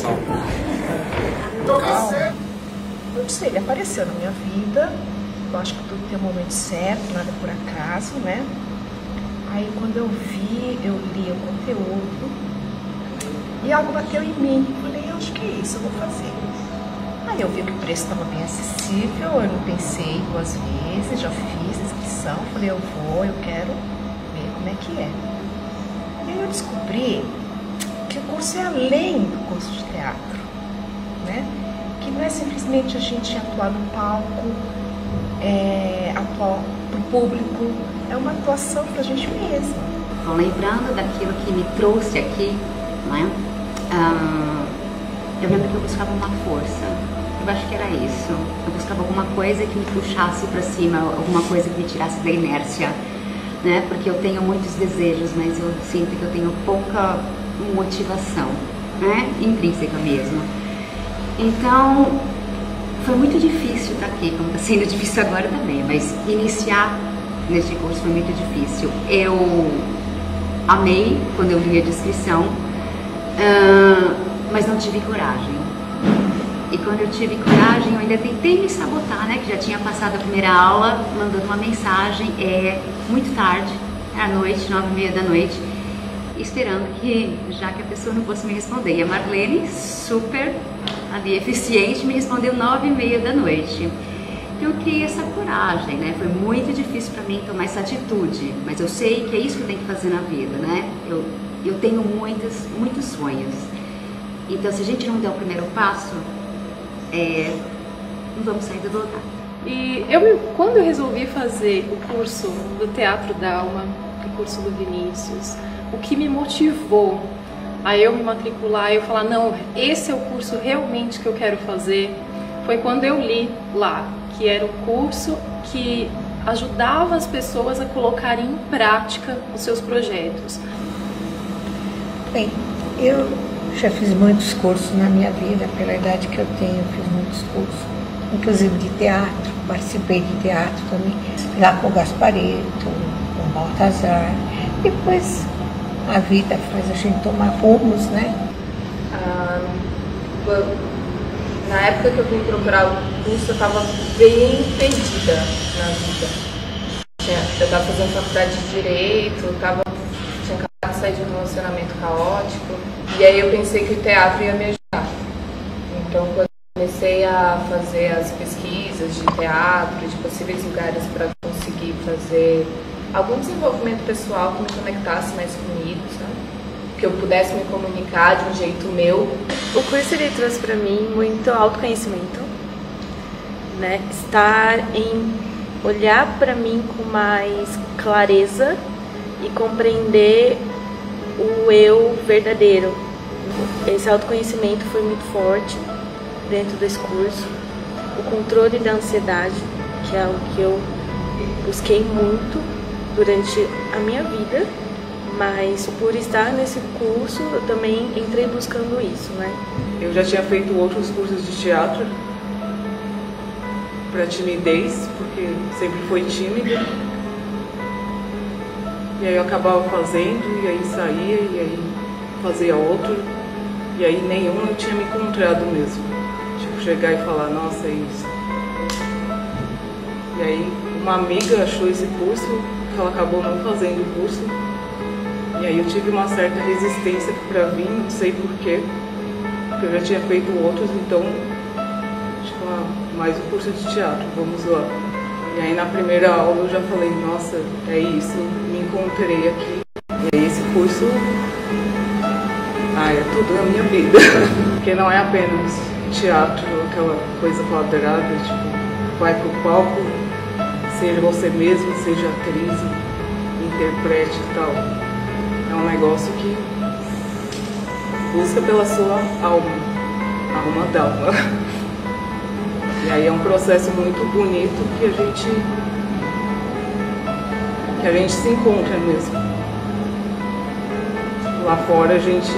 Eu disse, ele apareceu na minha vida, eu acho que tudo tem um momento certo, nada por acaso, né? Aí quando eu vi, eu li o conteúdo e algo bateu em mim. Falei, eu acho que é isso, eu vou fazer. Aí eu vi que o preço estava bem acessível, eu não pensei duas vezes, já fiz a inscrição, falei, eu vou, eu quero ver como é que é. E aí eu descobri que o curso é além do curso de teatro, né? Que não é simplesmente a gente atuar no palco, atuar para o público, é uma atuação para a gente mesma. Então, lembrando daquilo que me trouxe aqui, né? Eu lembro que eu buscava uma força. Eu acho que era isso. Eu buscava alguma coisa que me puxasse para cima, alguma coisa que me tirasse da inércia, né? Porque eu tenho muitos desejos, mas eu sinto que eu tenho pouca motivação, né? Intrínseca mesmo. Então, foi muito difícil estar aqui, como está sendo difícil agora também, mas iniciar neste curso foi muito difícil. Eu amei quando eu li a descrição, mas não tive coragem. E quando eu tive coragem, eu ainda tentei me sabotar, né? Que já tinha passado a primeira aula, mandando uma mensagem, muito tarde, à noite, 9h30 da noite, esperando que já que a pessoa não fosse me responder. E a Marlene, super ali eficiente, me respondeu 9h30 da noite. Eu criei essa coragem, né? Foi muito difícil para mim tomar essa atitude, mas eu sei que é isso que eu tenho que fazer na vida, né? Eu tenho muitos sonhos. Então, se a gente não der o primeiro passo, não vamos sair do lugar. E quando eu resolvi fazer o curso do Teatro Dalma, o curso do Vinícius, o que me motivou a eu me matricular e eu falar, não, esse é o curso realmente que eu quero fazer, foi quando eu li lá, que era um curso que ajudava as pessoas a colocarem em prática os seus projetos. Bem, eu já fiz muitos cursos na minha vida, pela idade que eu tenho, fiz muitos cursos, inclusive de teatro, participei de teatro também, lá com o Gasparetto, com o Baltazar. Depois a vida faz a gente tomar rumos, né? Na época que eu vim procurar o curso, eu estava bem perdida na vida. Eu estava fazendo faculdade de Direito, tinha acabado de sair de um relacionamento caótico, e aí eu pensei que o teatro ia me ajudar. Então, quando eu comecei a fazer as pesquisas de teatro, de possíveis lugares para conseguir fazer algum desenvolvimento pessoal que me conectasse mais comigo, sabe? Que eu pudesse me comunicar de um jeito meu. O curso ele trouxe para mim muito autoconhecimento, né? Estar em olhar para mim com mais clareza e compreender o eu verdadeiro. Esse autoconhecimento foi muito forte dentro desse curso. O controle da ansiedade, que é algo que eu busquei muito durante a minha vida, mas por estar nesse curso eu também entrei buscando isso, né? Eu já tinha feito outros cursos de teatro para timidez, porque sempre fui tímida. E aí eu acabava fazendo, e aí saía, e aí fazia outro, e aí nenhum eu tinha me encontrado mesmo. Tipo, chegar e falar, nossa, é isso. E aí uma amiga achou esse curso, ela acabou não fazendo o curso, e aí eu tive uma certa resistência para vir, não sei porquê, porque eu já tinha feito outros, então, tipo, mais um curso de teatro, vamos lá. E aí na primeira aula eu já falei, nossa, é isso, me encontrei aqui. E aí esse curso, é tudo na minha vida, porque não é apenas teatro, aquela coisa quadrada, tipo, vai pro palco, seja você mesmo, seja atriz, interprete e tal. É um negócio que busca pela sua alma, a alma d'alma. E aí é um processo muito bonito que a gente se encontra mesmo. Lá fora a gente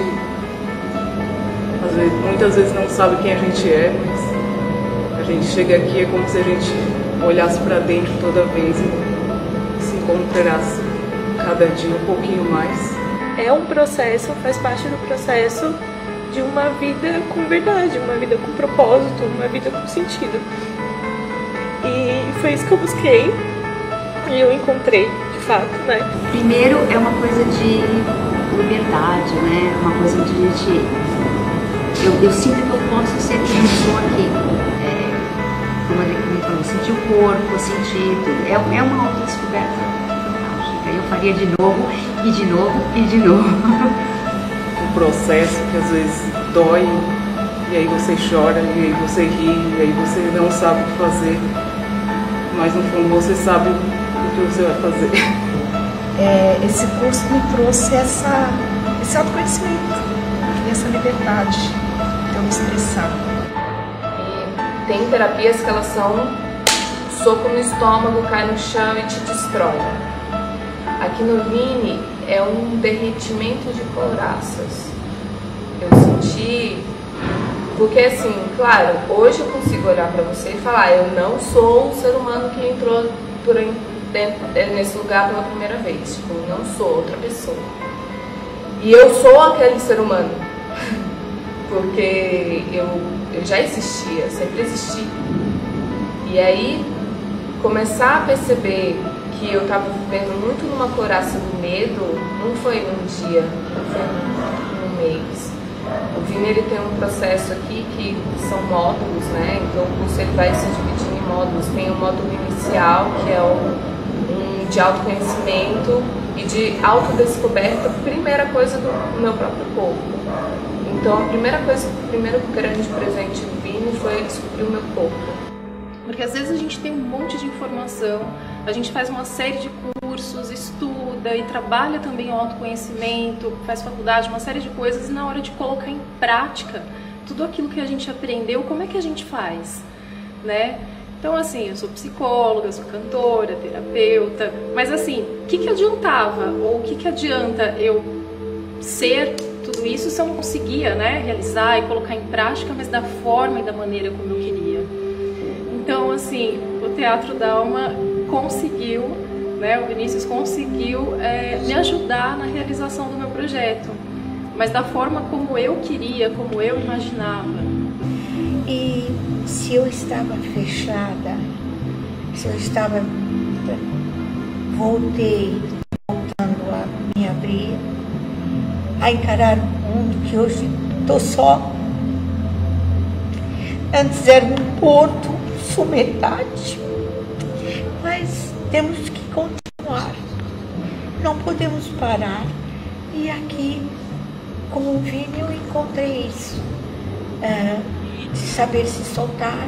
muitas vezes não sabe quem a gente é, mas a gente chega aqui é como se a gente olhasse para dentro toda vez e se encontrasse cada dia um pouquinho mais. É um processo, faz parte do processo de uma vida com verdade, uma vida com propósito, uma vida com sentido. E foi isso que eu busquei e eu encontrei, de fato, né? Primeiro é uma coisa de liberdade, né? Uma coisa de gente... Eu sinto que eu posso ser quem eu sou aqui. Como a Adri falou, sentir o corpo, sentir tudo. É uma autodescoberta fantástica. Eu faria de novo, e de novo, e de novo. Um processo que às vezes dói, e aí você chora, e aí você ri, e aí você não sabe o que fazer. Mas no fundo você sabe o que você vai fazer. Esse curso me trouxe esse autoconhecimento e essa liberdade de eu me expressar. E tem terapias que elas são soco no estômago, cai no chão e te destrói. Aqui no Vini é um derretimento de couraças. Eu senti... Porque assim, claro, hoje eu consigo olhar pra você e falar, eu não sou um ser humano que entrou nesse lugar pela primeira vez. Tipo, eu não sou outra pessoa. E eu sou aquele ser humano. Porque eu já existia, sempre existi. E aí, começar a perceber que eu tava vivendo muito numa couraça do medo, não foi num dia, não foi num mês. O Vini, ele tem um processo aqui que são módulos, né? Então o curso ele vai se dividir em módulos. Tem o módulo inicial, que é um de autoconhecimento e de autodescoberta, primeira coisa do meu próprio corpo. Então a primeiro grande presente do Vini foi descobrir o meu corpo. Porque às vezes a gente tem um monte de informação, a gente faz uma série de cursos, estuda e trabalha também o autoconhecimento, faz faculdade, uma série de coisas, e na hora de colocar em prática tudo aquilo que a gente aprendeu, como é que a gente faz, né? Então assim, eu sou psicóloga, sou cantora, terapeuta, mas assim, o que adiantava, ou o que adianta eu ser tudo isso se eu não conseguia, né, realizar e colocar em prática, mas da forma e da maneira como eu queria? Então, assim, o Teatro da Alma conseguiu, né, o Vinícius conseguiu me ajudar na realização do meu projeto, mas da forma como eu queria, como eu imaginava. E se eu estava fechada, se eu estava... voltando a me abrir, a encarar o mundo que hoje estou só. Antes era um porto, sou metade, mas temos que continuar, não podemos parar. E aqui, com o Vini, eu encontrei isso, de saber se soltar,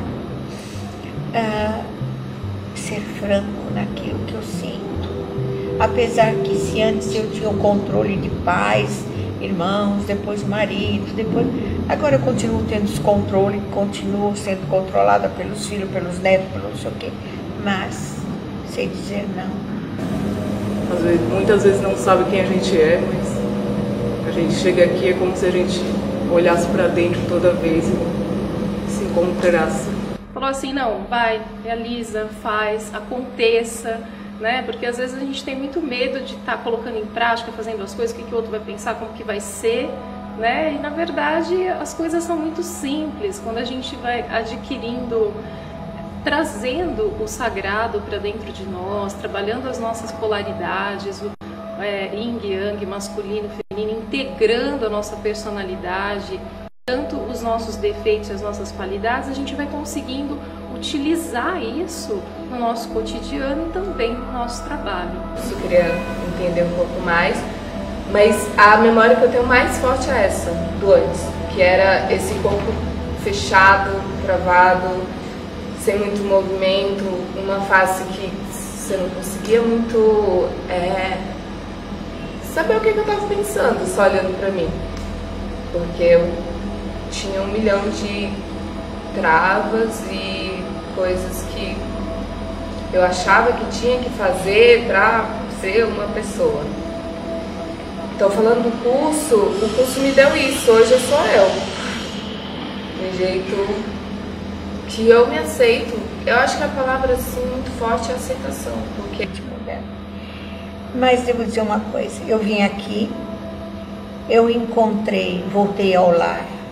ser franco naquilo que eu sinto, apesar que se antes eu tinha o controle de pais, irmãos, depois marido, agora eu continuo tendo descontrole, continuo sendo controlada pelos filhos, pelos netos, pelo não sei o quê, mas sei dizer não. Muitas vezes não sabe quem a gente é, mas a gente chega aqui, é como se a gente olhasse para dentro toda vez e se encontrasse. Falou assim, não, vai, realiza, faz, aconteça, né? Porque às vezes a gente tem muito medo de estar colocando em prática, fazendo as coisas, o que o outro vai pensar, como que vai ser, né? E na verdade as coisas são muito simples, quando a gente vai adquirindo, trazendo o sagrado para dentro de nós, trabalhando as nossas polaridades, o yin, yang, masculino, feminino, integrando a nossa personalidade, tanto os nossos defeitos e as nossas qualidades, a gente vai conseguindo utilizar isso no nosso cotidiano e também no nosso trabalho. Eu queria entender um pouco mais, mas a memória que eu tenho mais forte é essa, do antes, que era esse corpo fechado, travado, sem muito movimento, uma face que você não conseguia muito saber o que eu estava pensando, só olhando para mim, porque eu tinha 1 milhão de travas e coisas que eu achava que tinha que fazer para ser uma pessoa. Então, falando do curso, o curso me deu isso, hoje eu sou eu, do jeito que eu me aceito. Eu acho que a palavra assim muito forte é aceitação, porque mas devo dizer uma coisa, eu vim aqui, eu encontrei, voltei ao lar,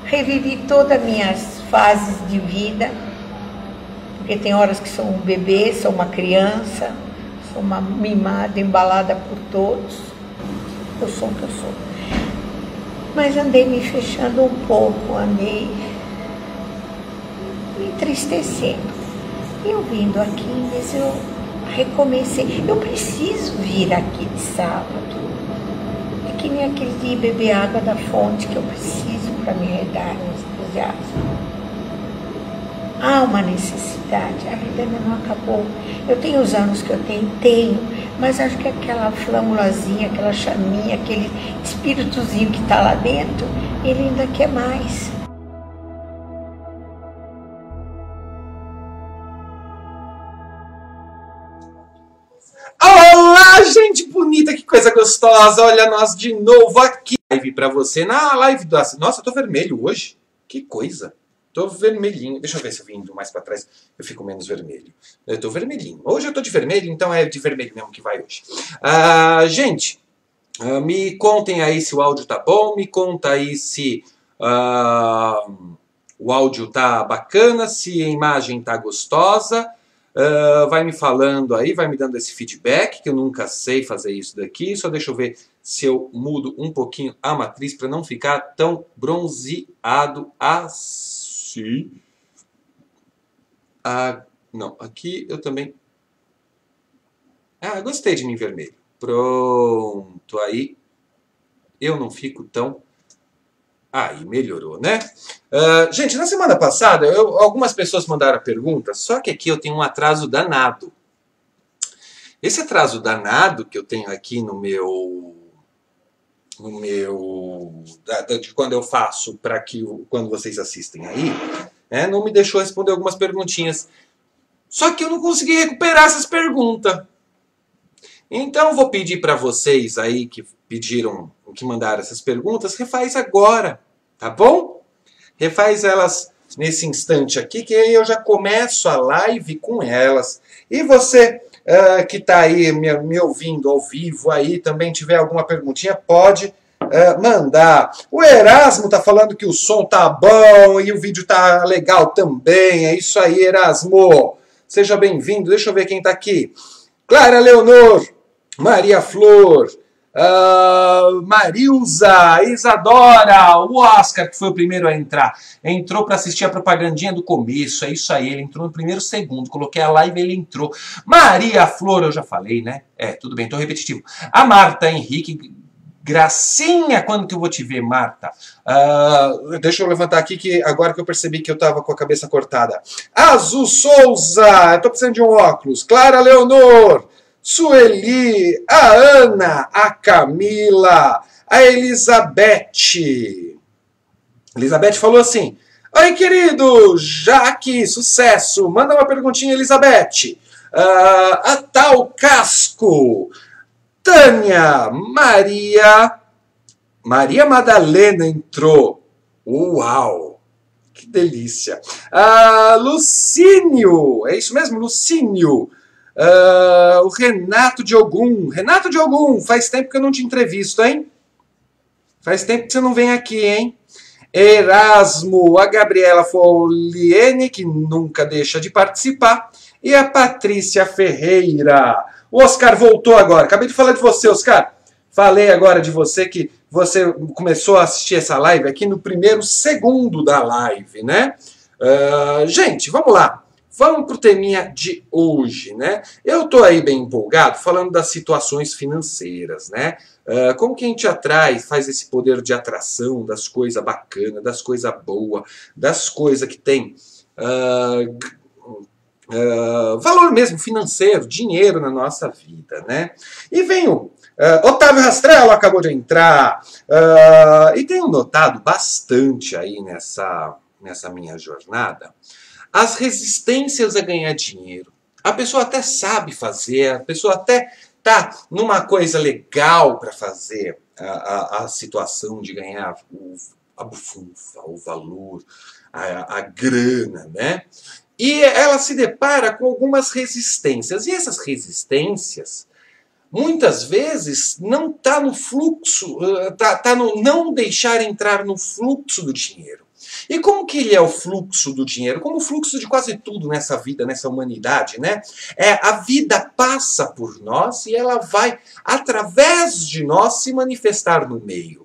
revivi todas as minhas fases de vida, porque tem horas que sou um bebê, sou uma criança, sou uma mimada, embalada por todos. Eu sou o que eu sou. Mas andei me fechando um pouco, andei me entristecendo. Eu vindo aqui, mas eu recomecei. Eu preciso vir aqui de sábado. É que nem aquele dia beber água da fonte que eu preciso para me redar no entusiasmo. Há uma necessidade, a vida ainda não acabou. Eu tenho os anos que eu tenho, mas acho que aquela flâmulazinha, aquela chaminha, aquele espíritozinho que está lá dentro, ele ainda quer mais. Olá, gente bonita, que coisa gostosa. Olha nós de novo aqui. Live pra você na live da... Nossa, eu tô vermelho hoje. Que coisa. Tô vermelhinho. Deixa eu ver se eu vim indo mais pra trás. Eu fico menos vermelho. Eu tô vermelhinho. Hoje eu tô de vermelho, então é de vermelho mesmo que vai hoje. Gente, me contem aí se o áudio tá bom. Me conta aí se o áudio tá bacana, se a imagem tá gostosa. Vai me falando aí, vai me dando esse feedback, que eu nunca sei fazer isso daqui. Só deixa eu ver se eu mudo um pouquinho a matriz para não ficar tão bronzeado assim. Não, aqui eu também... gostei de mim vermelho. Pronto, aí eu não fico tão... Aí, melhorou, né? Gente, na semana passada, algumas pessoas mandaram a pergunta, só que aqui eu tenho um atraso danado. Esse atraso danado que eu tenho aqui de quando eu faço para que quando vocês assistem aí, não me deixou responder algumas perguntinhas. Só que eu não consegui recuperar essas perguntas. Então, eu vou pedir para vocês aí que pediram, que mandaram essas perguntas, refaz agora, tá bom? Refaz elas nesse instante aqui, que aí eu já começo a live com elas. E você que está aí me ouvindo ao vivo aí, também tiver alguma perguntinha, pode mandar. O Erasmo está falando que o som tá bom e o vídeo tá legal também. É isso aí, Erasmo. Seja bem-vindo. Deixa eu ver quem está aqui. Clara Leonor, Maria Flor, Marilza, Isadora, o Oscar, que foi o primeiro a entrar. Entrou para assistir a propagandinha do começo, é isso aí, ele entrou no primeiro segundo. Coloquei a live, ele entrou. Maria Flor, eu já falei, né? Tudo bem, tô repetitivo. A Marta Henrique, Gracinha, quando que eu vou te ver, Marta? Deixa eu levantar aqui, que agora que eu percebi que eu tava com a cabeça cortada. Azul Souza, eu tô precisando de um óculos. Clara Leonor, Sueli, a Ana, a Camila, a Elizabeth. Elizabeth falou assim: oi, querido, Jaque, sucesso. Manda uma perguntinha, Elizabeth. A Tal Casco, Tânia, Maria Madalena entrou. Uau, que delícia. Lucínio, é isso mesmo, Lucínio. O Renato Diogun. Renato Diogun, faz tempo que eu não te entrevisto, hein? Faz tempo que você não vem aqui, hein? Erasmo, a Gabriela Foliene, que nunca deixa de participar, e a Patrícia Ferreira. O Oscar voltou agora. Acabei de falar de você, Oscar. Falei agora de você, que você começou a assistir essa live aqui no primeiro segundo da live, né? Gente, vamos lá. Vamos para o teminha de hoje, né? Eu estou aí bem empolgado falando das situações financeiras, né? Como que a gente atrai, faz esse poder de atração das coisas bacanas, das coisas boas, das coisas que tem valor mesmo financeiro, dinheiro na nossa vida, né? E vem o Otávio Rastrello acabou de entrar, e tenho notado bastante aí nessa minha jornada as resistências a ganhar dinheiro. A pessoa até sabe fazer, a pessoa até tá numa coisa legal para fazer a situação de ganhar a bufunfa, o valor, a grana, né? E ela se depara com algumas resistências. E essas resistências, muitas vezes, não tá no fluxo, tá no não deixar entrar no fluxo do dinheiro. E como que ele é o fluxo do dinheiro? Como o fluxo de quase tudo nessa vida, nessa humanidade, né? A vida passa por nós e ela vai, através de nós, se manifestar no meio.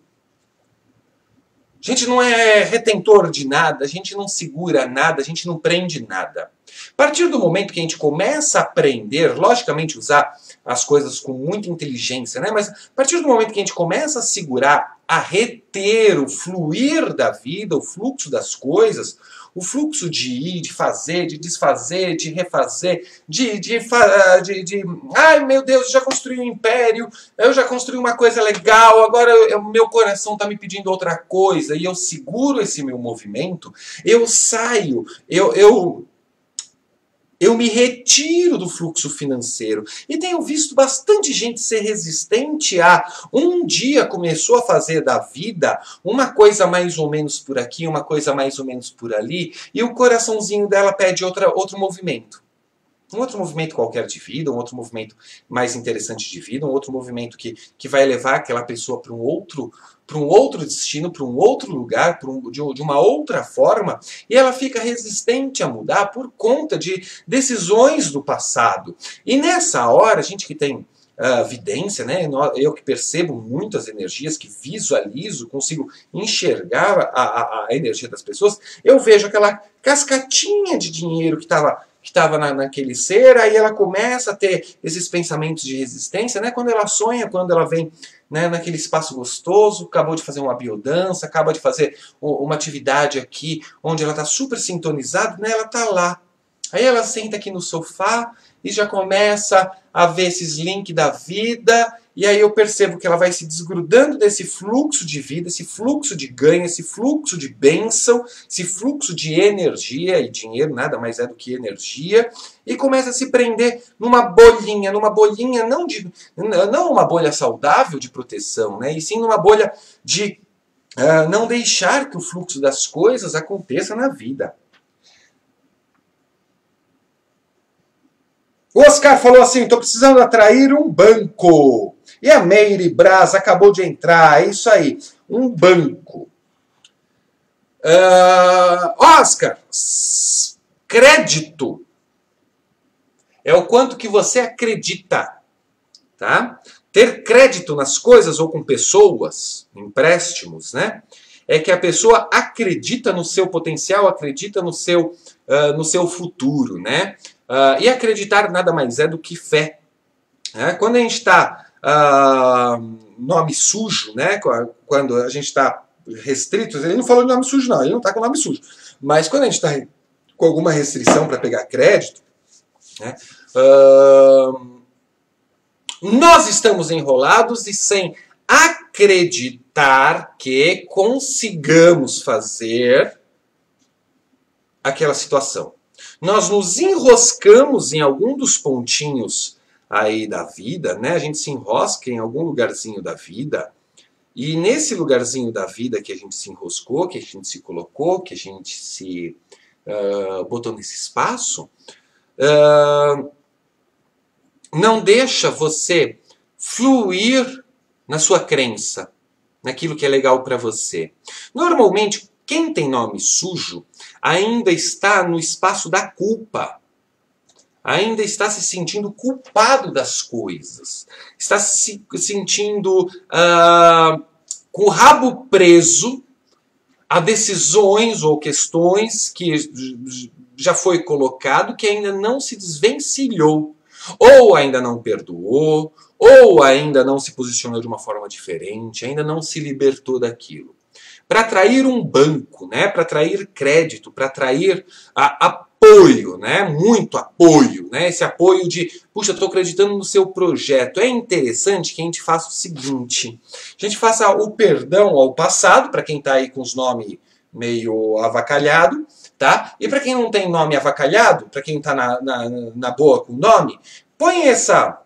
A gente não é retentor de nada, a gente não segura nada, a gente não prende nada. A partir do momento que a gente começa a aprender, logicamente usar as coisas com muita inteligência, né? Mas a partir do momento que a gente começa a segurar, a reter o fluir da vida, o fluxo das coisas, o fluxo de ir, de fazer, de desfazer, de refazer, ai meu Deus, eu já construí um império, eu já construí uma coisa legal, agora o meu coração está me pedindo outra coisa, e eu seguro esse meu movimento, eu saio, eu me retiro do fluxo financeiro. E tenho visto bastante gente ser resistente a um dia começou a fazer da vida uma coisa mais ou menos por aqui, uma coisa mais ou menos por ali, e o coraçãozinho dela pede outro movimento. Um outro movimento qualquer de vida, um outro movimento mais interessante de vida, um outro movimento que vai levar aquela pessoa para um outro destino, para um outro lugar, de uma outra forma, e ela fica resistente a mudar por conta de decisões do passado. E nessa hora, a gente que tem vidência, né? Eu que percebo muitas energias, que visualizo, consigo enxergar a energia das pessoas, eu vejo aquela cascatinha de dinheiro que estava naquele ser, aí ela começa a ter esses pensamentos de resistência, né? Quando ela sonha, quando ela vem, né, naquele espaço gostoso, acabou de fazer uma biodança, acaba de fazer uma atividade aqui, onde ela está super sintonizada, né? Ela está lá. Aí ela senta aqui no sofá e já começa a ver esses links da vida, e aí eu percebo que ela vai se desgrudando desse fluxo de vida, esse fluxo de ganho, esse fluxo de bênção, esse fluxo de energia, e dinheiro nada mais é do que energia, e começa a se prender numa bolinha não uma bolha saudável de proteção, né? E sim numa bolha de não deixar que o fluxo das coisas aconteça na vida. O Oscar falou assim, estou precisando atrair um banco. E a Meire Braz acabou de entrar, é isso aí, um banco. Oscar, crédito é o quanto que você acredita, tá? Ter crédito nas coisas ou com pessoas, empréstimos, né? É que a pessoa acredita no seu potencial, acredita no seu futuro, né? E acreditar nada mais é do que fé. Quando a gente está nome sujo, né? Quando a gente está restrito, ele não falou de nome sujo não, ele não está com nome sujo. Mas quando a gente está com alguma restrição para pegar crédito, né? Nós estamos enrolados e sem acreditar que consigamos fazer aquela situação. Nós nos enroscamos em algum dos pontinhos aí da vida, né? A gente se enrosca em algum lugarzinho da vida, e nesse lugarzinho da vida que a gente se enroscou, que a gente se colocou, que a gente se botou nesse espaço, não deixa você fluir na sua crença, naquilo que é legal para você. Normalmente, quem tem nome sujo ainda está no espaço da culpa. Ainda está se sentindo culpado das coisas. Está se sentindo com o rabo preso a decisões ou questões que já foi colocado que ainda não se desvencilhou. Ou ainda não perdoou, ou ainda não se posicionou de uma forma diferente, ainda não se libertou daquilo. Para atrair um banco, né? Para atrair crédito, para atrair apoio, né? Muito apoio, né? Esse apoio de, puxa, eu estou acreditando no seu projeto. É interessante que a gente faça o seguinte, a gente faça o perdão ao passado, para quem está aí com os nomes meio avacalhado, tá? E para quem não tem nome avacalhado, para quem está na boa com o nome, põe essa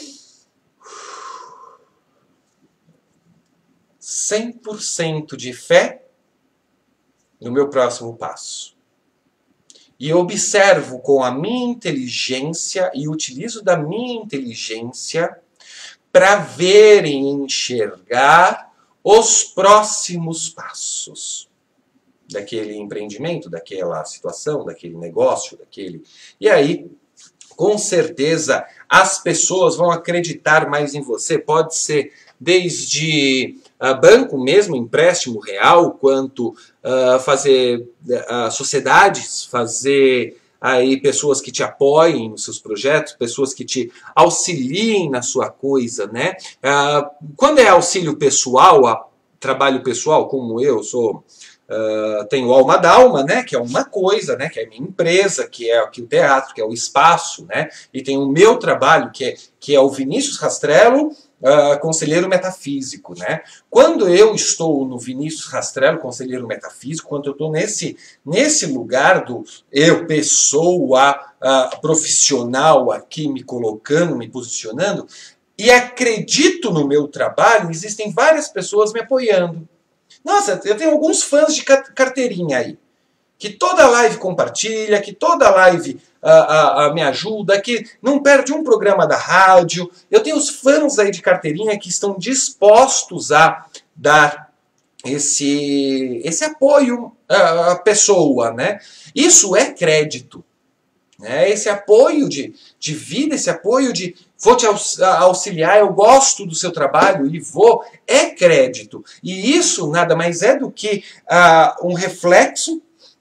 100% de fé no meu próximo passo. E observo com a minha inteligência e utilizo da minha inteligência para ver e enxergar os próximos passos. daquele empreendimento, daquela situação, daquele negócio, daquele... E aí, com certeza, as pessoas vão acreditar mais em você. Pode ser desde banco mesmo, empréstimo real, quanto fazer sociedades, fazer aí pessoas que te apoiem nos seus projetos, pessoas que te auxiliem na sua coisa, né? Quando é auxílio pessoal, trabalho pessoal, como eu sou... tenho Alma Dalma, né, que é uma coisa, né, que é a minha empresa, que é aqui o teatro, que é o espaço, né, e tem o meu trabalho, que é o Vinícius Rastrello, conselheiro metafísico, né. Quando eu estou no Vinícius Rastrello, conselheiro metafísico, quando eu estou nesse lugar do eu, pessoa, profissional aqui, me colocando, me posicionando, e acredito no meu trabalho, existem várias pessoas me apoiando. Nossa, eu tenho alguns fãs de carteirinha aí, que toda live compartilha, que toda live me ajuda, que não perde um programa da rádio. Eu tenho os fãs aí de carteirinha que estão dispostos a dar esse apoio à pessoa, né? Isso é crédito. Né? Esse apoio de vida, esse apoio de vou te auxiliar, eu gosto do seu trabalho e é crédito. E isso nada mais é do que um reflexo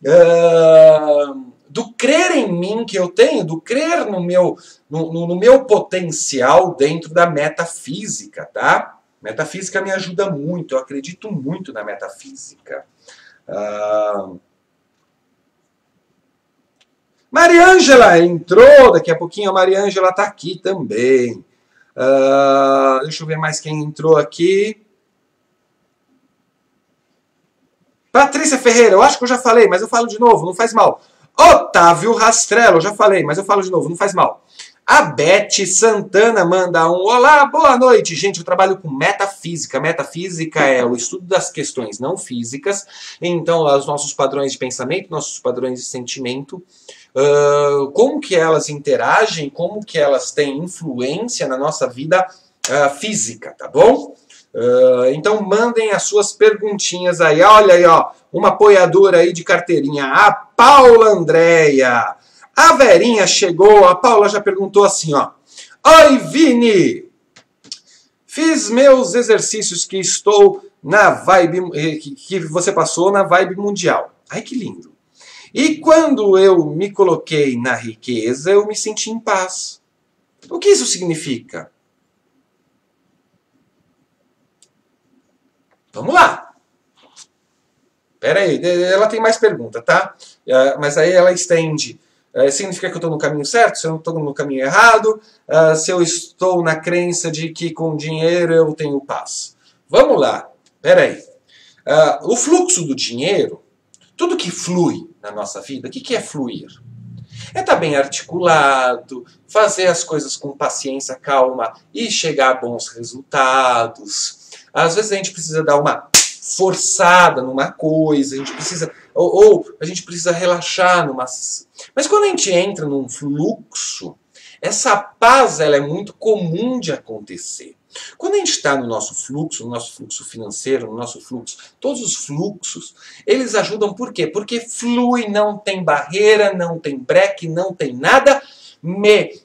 do crer em mim que eu tenho, do crer no meu potencial dentro da metafísica, tá? Metafísica me ajuda muito, eu acredito muito na metafísica. Mariângela entrou, daqui a pouquinho a Mariângela está aqui também. Deixa eu ver mais quem entrou aqui. Patrícia Ferreira, eu acho que eu já falei, mas eu falo de novo, não faz mal. Otávio Rastrello, eu já falei, mas eu falo de novo, não faz mal. A Beth Santana manda um olá, boa noite. Gente, eu trabalho com metafísica. Metafísica é o estudo das questões não físicas. Então, os nossos padrões de pensamento, nossos padrões de sentimento, como que elas interagem, como que elas têm influência na nossa vida física, tá bom? Então mandem as suas perguntinhas aí. Olha aí, ó, uma apoiadora aí de carteirinha, a Paula Andréia. A Verinha chegou, a Paula já perguntou assim, ó. Oi, Vini! Fiz meus exercícios que estou na vibe, que você passou na vibe mundial. Ai, que lindo. E quando eu me coloquei na riqueza, eu me senti em paz. O que isso significa? Vamos lá. Pera aí, ela tem mais pergunta, tá? Mas aí ela estende. Significa que eu estou no caminho certo? Se eu não estou no caminho errado? Se eu estou na crença de que com dinheiro eu tenho paz? Vamos lá. Pera aí. O fluxo do dinheiro, tudo que flui na nossa vida, o que é fluir? É estar bem articulado, fazer as coisas com paciência, calma e chegar a bons resultados. Às vezes a gente precisa dar uma forçada numa coisa, a gente precisa, ou a gente precisa relaxar numa... Mas quando a gente entra num fluxo, essa paz ela é muito comum de acontecer. Quando a gente está no nosso fluxo financeiro, no nosso fluxo, todos os fluxos, eles ajudam por quê? Porque flui, não tem barreira, não tem breque, não tem nada me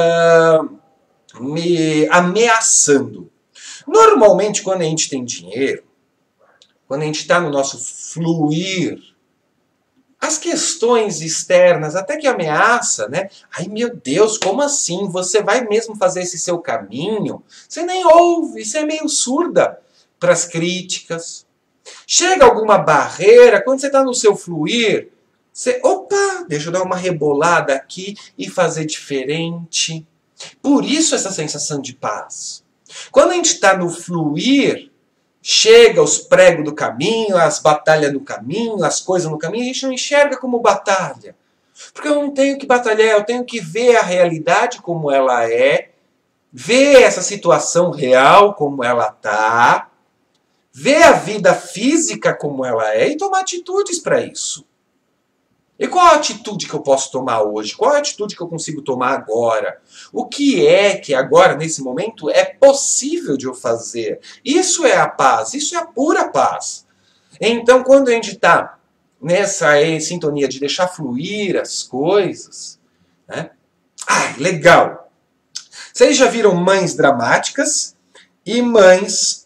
ameaçando. Normalmente, quando a gente tem dinheiro, quando a gente está no nosso fluir, as questões externas, até que ameaça, né? Ai, meu Deus, como assim? Você vai mesmo fazer esse seu caminho? Você nem ouve, você é meio surda para as críticas. Chega alguma barreira, quando você está no seu fluir, você, opa, deixa eu dar uma rebolada aqui e fazer diferente. Por isso essa sensação de paz. Quando a gente está no fluir, chega os pregos do caminho, as batalhas no caminho, as coisas no caminho, a gente não enxerga como batalha. Porque eu não tenho que batalhar, eu tenho que ver a realidade como ela é, ver essa situação real como ela está, ver a vida física como ela é e tomar atitudes para isso. E qual a atitude que eu posso tomar hoje? Qual a atitude que eu consigo tomar agora? O que é que agora, nesse momento, é possível de eu fazer? Isso é a paz, isso é a pura paz. Então, quando a gente está nessa sintonia de deixar fluir as coisas, né? Ai, legal! Vocês já viram mães dramáticas e mães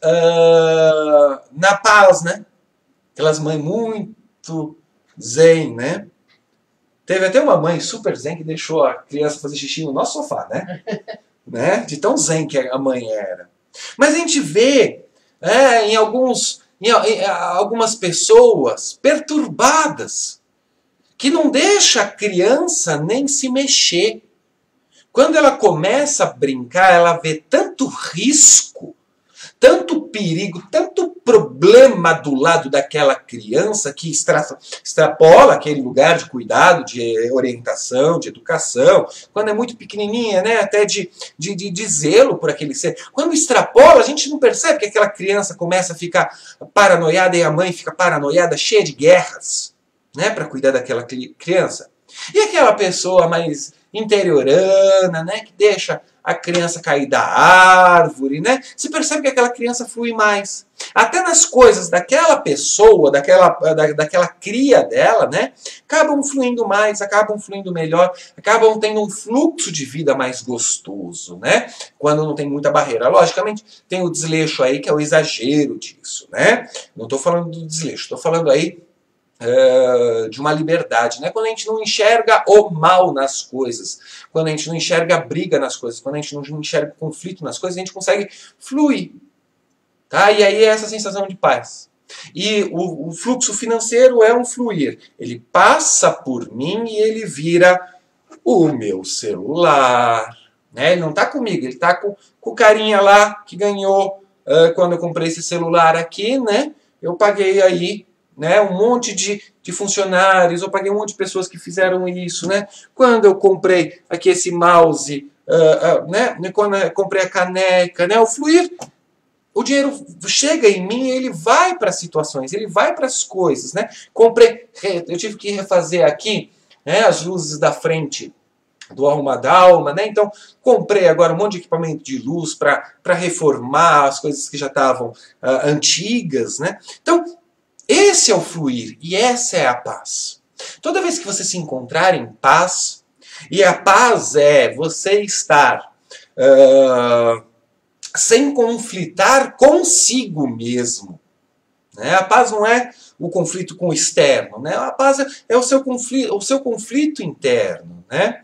na paz, né? Aquelas mães muito zen, né? Teve até uma mãe super zen que deixou a criança fazer xixi no nosso sofá, né? Né? De tão zen que a mãe era. Mas a gente vê em algumas pessoas perturbadas que não deixa a criança nem se mexer. Quando ela começa a brincar, ela vê tanto risco, tanto perigo, tanto problema do lado daquela criança que extrapola aquele lugar de cuidado, de orientação, de educação. Quando é muito pequenininha, né, até de zelo por aquele ser. Quando extrapola, a gente não percebe que aquela criança começa a ficar paranoiada e a mãe fica paranoiada, cheia de guerras, né, para cuidar daquela criança. E aquela pessoa mais interiorana, né, que deixa a criança cair da árvore, né? Se percebe que aquela criança flui mais. Até nas coisas daquela pessoa, daquela cria dela, né? Acabam fluindo mais, acabam fluindo melhor, acabam tendo um fluxo de vida mais gostoso, né? Quando não tem muita barreira. Logicamente, tem o desleixo aí, que é o exagero disso, né? Não estou falando do desleixo, estou falando aí de uma liberdade, né? Quando a gente não enxerga o mal nas coisas, quando a gente não enxerga a briga nas coisas, quando a gente não enxerga o conflito nas coisas, a gente consegue fluir, tá? E aí é essa sensação de paz. E o fluxo financeiro é um fluir. Ele passa por mim e ele vira o meu celular, né? Ele não está comigo, ele está com o carinha lá que ganhou quando eu comprei esse celular aqui, né? Eu paguei aí, né, um monte de funcionários, eu paguei um monte de pessoas que fizeram isso, né? Quando eu comprei aqui esse mouse, né? Quando eu comprei a caneca, né? O fluir, o dinheiro chega em mim e ele vai para as situações, ele vai para as coisas, né? Comprei, eu tive que refazer aqui, né, as luzes da frente do Alma d'Alma, né? Então comprei agora um monte de equipamento de luz para reformar as coisas que já estavam antigas, né? Então esse é o fluir e essa é a paz. Toda vez que você se encontrar em paz, e a paz é você estar sem conflitar consigo mesmo, né? A paz não é o conflito com o externo, né? A paz é o seu conflito interno, né?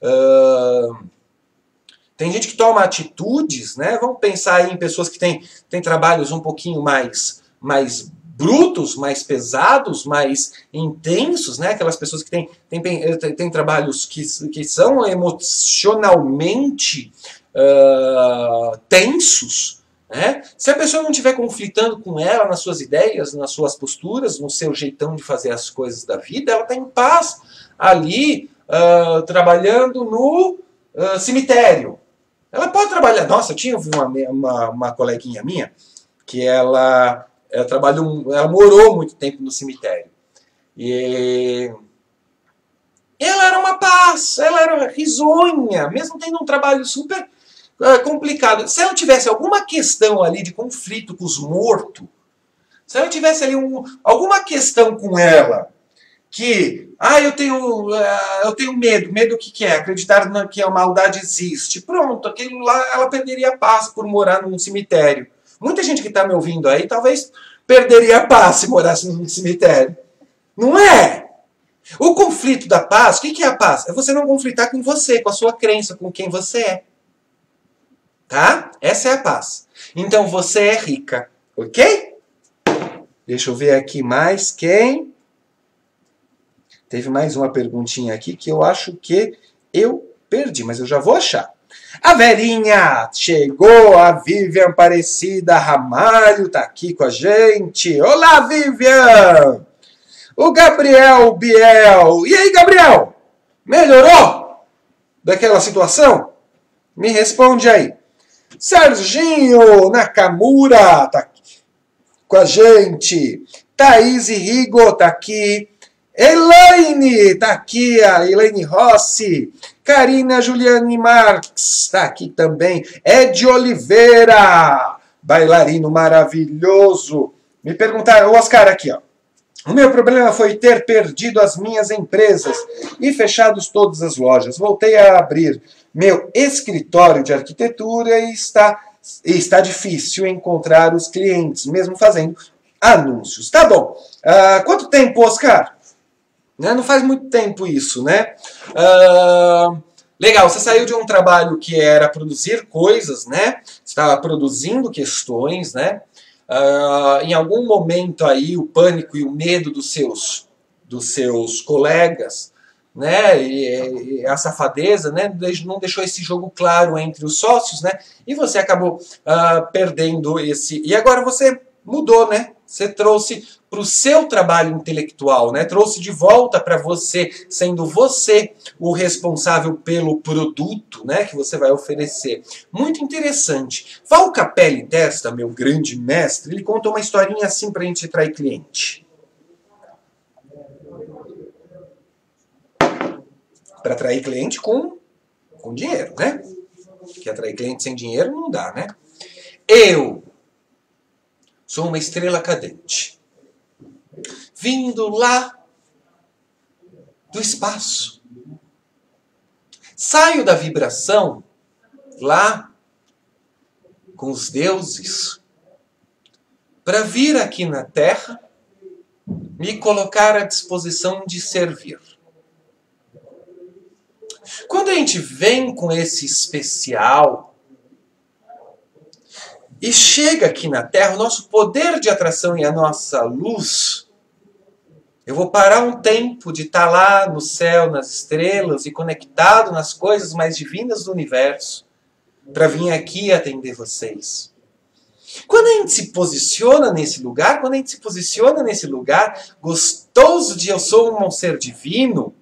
Tem gente que toma atitudes, né? Vamos pensar aí em pessoas que têm trabalhos um pouquinho mais brutos, mais pesados, mais intensos, né? Aquelas pessoas que têm trabalhos que são emocionalmente tensos, né? Se a pessoa não estiver conflitando com ela nas suas ideias, nas suas posturas, no seu jeitão de fazer as coisas da vida, ela está em paz ali, trabalhando no cemitério. Ela pode trabalhar. Nossa, eu tinha uma coleguinha minha que ela morou muito tempo no cemitério. E ela era uma paz, ela era risonha, mesmo tendo um trabalho super complicado. Se ela tivesse alguma questão ali de conflito com os mortos, se ela tivesse ali alguma questão com ela, que, eu tenho medo o que é? Acreditar que a maldade existe. Pronto, aquilo lá, ela perderia a paz por morar num cemitério. Muita gente que está me ouvindo aí talvez perderia a paz se morasse num cemitério. Não é? O conflito da paz, o que é a paz? É você não conflitar com você, com a sua crença, com quem você é. Tá? Essa é a paz. Então você é rica, ok? Deixa eu ver aqui mais quem. Teve mais uma perguntinha aqui que eu acho que eu perdi, mas eu já vou achar. A Verinha chegou, a Vivian Aparecida Ramalho tá aqui com a gente. Olá, Vivian! O Gabriel Biel. E aí, Gabriel? Melhorou daquela situação? Me responde aí. Serginho Nakamura tá aqui com a gente. Thaís Rigo tá aqui. Elaine tá aqui, a Elaine Rossi. Karina Juliane Marques tá aqui também. Ed Oliveira, bailarino maravilhoso. Me perguntaram, o Oscar aqui, ó. O meu problema foi ter perdido as minhas empresas e fechado todas as lojas. Voltei a abrir meu escritório de arquitetura e está difícil encontrar os clientes, mesmo fazendo anúncios. Tá bom. Quanto tempo, Oscar? Não faz muito tempo isso, né? Legal, você saiu de um trabalho que era produzir coisas, né? Você estava produzindo questões, né? Em algum momento aí o pânico e o medo dos seus colegas, né? E a safadeza, né? Não deixou esse jogo claro entre os sócios, né? E você acabou perdendo esse... E agora você mudou, né? Você trouxe para o seu trabalho intelectual, né? Trouxe de volta para você, sendo você o responsável pelo produto, né? Que você vai oferecer. Muito interessante. Val Capelli Testa, meu grande mestre, ele conta uma historinha assim para a gente atrair cliente. Para atrair cliente com dinheiro, né? Porque atrair cliente sem dinheiro não dá, né? Eu sou uma estrela cadente, vindo lá do espaço. Saio da vibração lá com os deuses para vir aqui na Terra me colocar à disposição de servir. Quando a gente vem com esse especial e chega aqui na Terra, o nosso poder de atração e a nossa luz, eu vou parar um tempo de estar lá no céu, nas estrelas e conectado nas coisas mais divinas do universo, para vir aqui atender vocês. Quando a gente se posiciona nesse lugar, gostoso de eu sou um ser divino,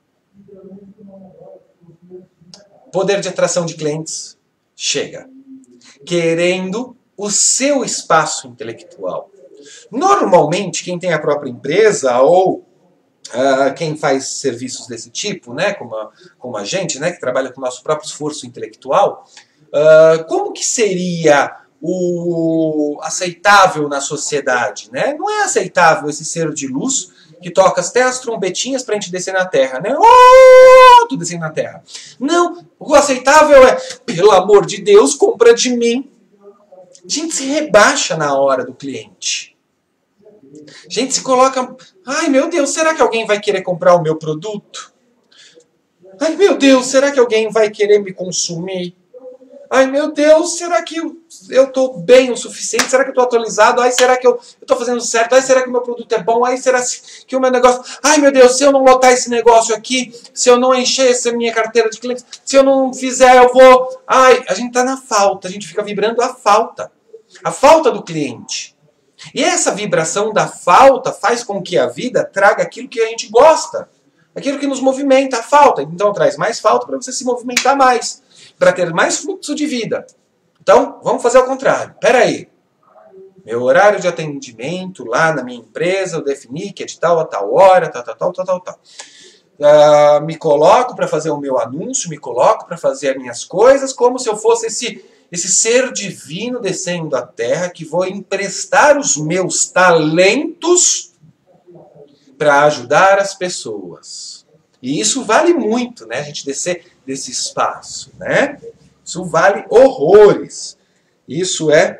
poder de atração de clientes chega, querendo o seu espaço intelectual. Normalmente, quem tem a própria empresa ou quem faz serviços desse tipo, né, como a gente, né, que trabalha com o nosso próprio esforço intelectual, como que seria o aceitável na sociedade? Né? Não é aceitável esse ser de luz que toca até as trombetinhas para a gente descer na Terra, né? Oh, tu descendo na Terra. Não, o aceitável é, pelo amor de Deus, compra de mim. A gente se rebaixa na hora do cliente. A gente se coloca, ai meu Deus, será que alguém vai querer comprar o meu produto? Ai meu Deus, será que alguém vai querer me consumir? Ai meu Deus, será que eu estou bem o suficiente? Será que eu estou atualizado? Ai, será que eu estou fazendo certo? Ai, será que o meu produto é bom? Ai, será que o meu negócio... Ai meu Deus, se eu não lotar esse negócio aqui, se eu não encher essa minha carteira de clientes, se eu não fizer, eu vou... Ai, a gente está na falta, a gente fica vibrando a falta do cliente. E essa vibração da falta faz com que a vida traga aquilo que a gente gosta, aquilo que nos movimenta, a falta. Então traz mais falta para você se movimentar mais, para ter mais fluxo de vida. Então, vamos fazer ao contrário. Espera aí. Meu horário de atendimento lá na minha empresa, eu defini que é de tal a tal hora, tal. Me coloco para fazer o meu anúncio, me coloco para fazer as minhas coisas, como se eu fosse esse ser divino descendo da Terra, que vou emprestar os meus talentos para ajudar as pessoas. E isso vale muito, né? A gente descer desse espaço, né? Isso vale horrores. Isso é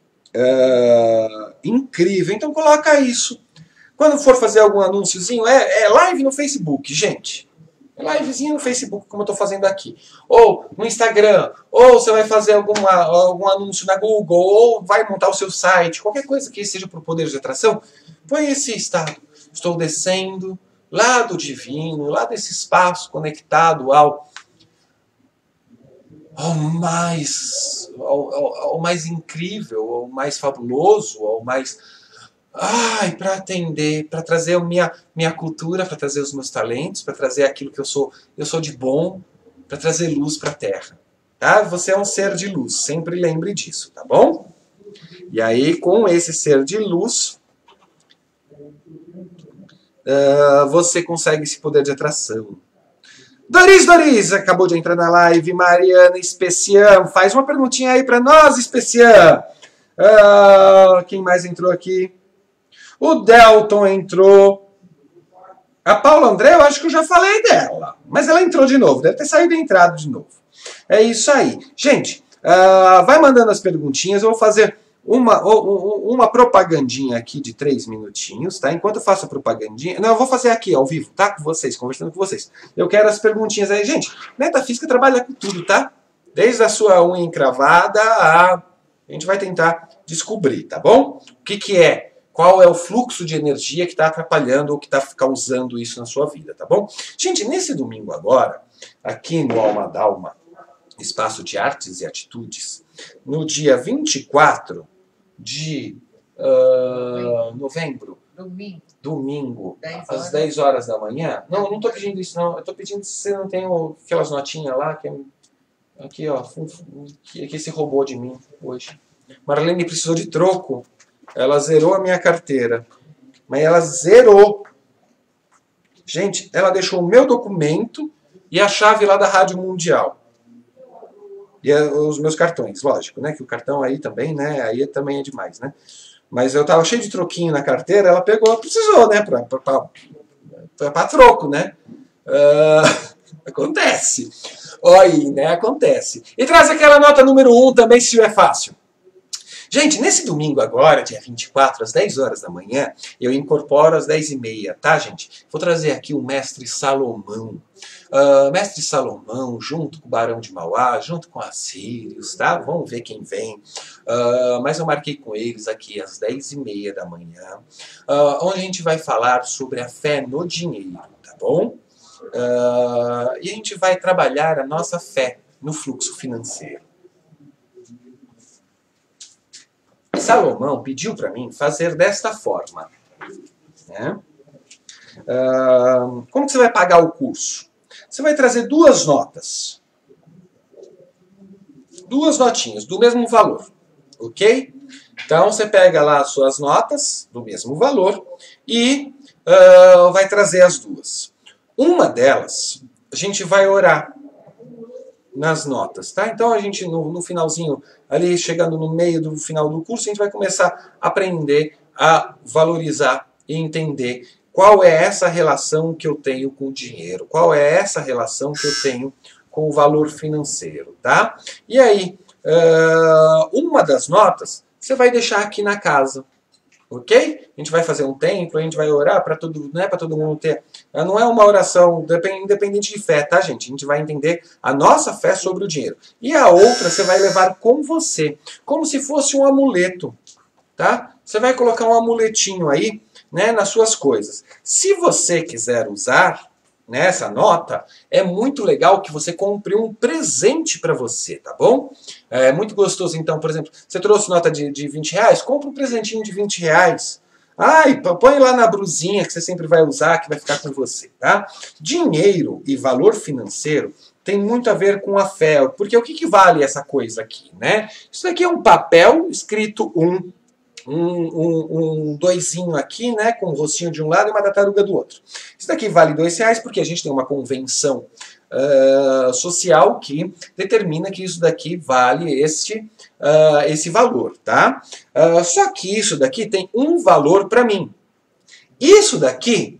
incrível. Então coloca isso. Quando for fazer algum anúnciozinho, é live no Facebook, gente. É livezinho no Facebook, como eu estou fazendo aqui. Ou no Instagram. Ou você vai fazer algum anúncio na Google. Ou vai montar o seu site. Qualquer coisa que seja para o poder de atração. Põe esse estado. Estou descendo lá do divino, lá desse espaço conectado ao mais incrível, ao mais fabuloso, ao mais... para atender, para trazer minha cultura, para trazer os meus talentos, para trazer aquilo que eu sou de bom, para trazer luz para a Terra. Tá? Você é um ser de luz, sempre lembre disso, tá bom? E aí, com esse ser de luz, você consegue esse poder de atração. Doris, acabou de entrar na live. Mariana Especian, faz uma perguntinha aí para nós, Especian. Quem mais entrou aqui? O Delton entrou. A Paula André, eu acho que eu já falei dela. Mas ela entrou de novo. Deve ter saído e entrado de novo. É isso aí. Gente, vai mandando as perguntinhas. Eu vou fazer uma propagandinha aqui de 3 minutinhos, tá? Enquanto eu faço a propagandinha... Não, eu vou fazer aqui, ao vivo, tá? Com vocês, conversando com vocês. Eu quero as perguntinhas aí. Gente, Metafísica trabalha com tudo, tá? Desde a sua unha encravada a gente vai tentar descobrir, tá bom? O que é? Qual é o fluxo de energia que está atrapalhando ou que está causando isso na sua vida, tá bom? Gente, nesse domingo agora, aqui no Alma Dalma, Espaço de Artes e Atitudes, no dia 24 de novembro, domingo, às 10 horas da manhã. Não, eu não estou pedindo isso, não. Eu estou pedindo se você não tem aquelas notinhas lá, que é, aqui, ó, que esse roubou de mim hoje. Marlene precisou de troco. Ela zerou a minha carteira. Mas ela zerou. Gente, ela deixou o meu documento e a chave lá da Rádio Mundial. E os meus cartões, lógico, né? Que o cartão aí também, né? Aí também é demais, né? Mas eu tava cheio de troquinho na carteira, ela pegou, precisou, né? Pra troco, né? Acontece. Olha aí, né? Acontece. E traz aquela nota número 1 também, se tiver fácil. Gente, nesse domingo agora, dia 24, às 10 horas da manhã, eu incorporo às 10h30, tá, gente? Vou trazer aqui o Mestre Salomão. Mestre Salomão, junto com o Barão de Mauá, junto com a Sírios, tá? Vamos ver quem vem. Mas eu marquei com eles aqui às 10h30 da manhã, onde a gente vai falar sobre a fé no dinheiro, tá bom? E a gente vai trabalhar a nossa fé no fluxo financeiro. Salomão pediu para mim fazer desta forma, né? Como que você vai pagar o curso? Você vai trazer 2 notas. 2 notinhas do mesmo valor, ok? Então você pega lá as suas notas do mesmo valor e vai trazer as 2. Uma delas, a gente vai orar nas notas, tá? Então a gente no finalzinho, ali chegando no meio do final do curso, a gente vai começar a aprender a valorizar e entender qual é essa relação que eu tenho com o dinheiro, qual é essa relação que eu tenho com o valor financeiro, tá? E aí, uma das notas você vai deixar aqui na casa, ok? A gente vai fazer um templo, a gente vai orar para todo, né, para todo mundo ter. Não é uma oração independente de fé, tá, gente? A gente vai entender a nossa fé sobre o dinheiro. E a outra você vai levar com você, como se fosse um amuleto, tá? Você vai colocar um amuletinho aí, né, nas suas coisas. Se você quiser usar nessa nota, é muito legal que você compre um presente para você, tá bom? É muito gostoso, então, por exemplo, você trouxe nota de R$20, compra um presentinho de R$20. Ai, põe lá na brusinha que você sempre vai usar, que vai ficar com você, tá? Dinheiro e valor financeiro tem muito a ver com a fé, porque o que vale essa coisa aqui, né? Isso daqui é um papel escrito um doisinho aqui, né, com um rostinho de um lado e uma tartaruga do outro. Isso daqui vale R$2 porque a gente tem uma convenção social que determina que isso daqui vale esse valor, tá? Só que isso daqui tem um valor para mim. Isso daqui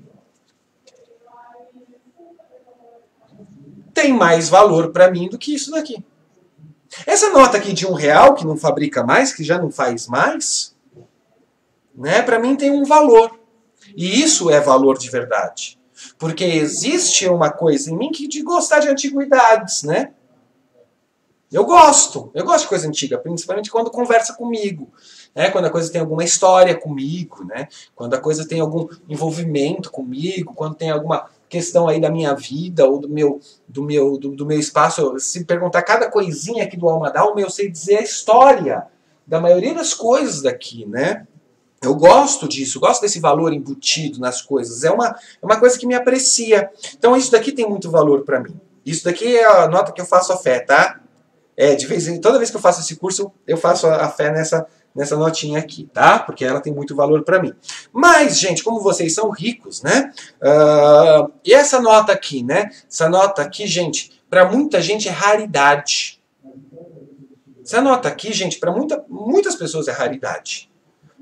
tem mais valor para mim do que isso daqui. Essa nota aqui de R$1, que não fabrica mais, que já não faz mais, né, para mim tem um valor. E isso é valor de verdade. Porque existe uma coisa em mim que de gostar de antiguidades, né? Eu gosto de coisa antiga, principalmente quando conversa comigo, né? Quando a coisa tem alguma história comigo, né? Quando a coisa tem algum envolvimento comigo, quando tem alguma questão aí da minha vida ou do meu espaço. Se perguntar cada coisinha aqui do Alma Dalma, eu sei dizer a história da maioria das coisas daqui, né? Eu gosto disso, gosto desse valor embutido nas coisas. É uma coisa que me aprecia. Então isso daqui tem muito valor para mim. Isso daqui é a nota que eu faço a fé, tá? Toda vez que eu faço esse curso, eu faço a fé nessa notinha aqui, tá? Porque ela tem muito valor para mim. Mas, gente, como vocês são ricos, né? E essa nota aqui, né? Essa nota aqui, gente, para muita gente é raridade. Essa nota aqui, gente, para muitas pessoas é raridade.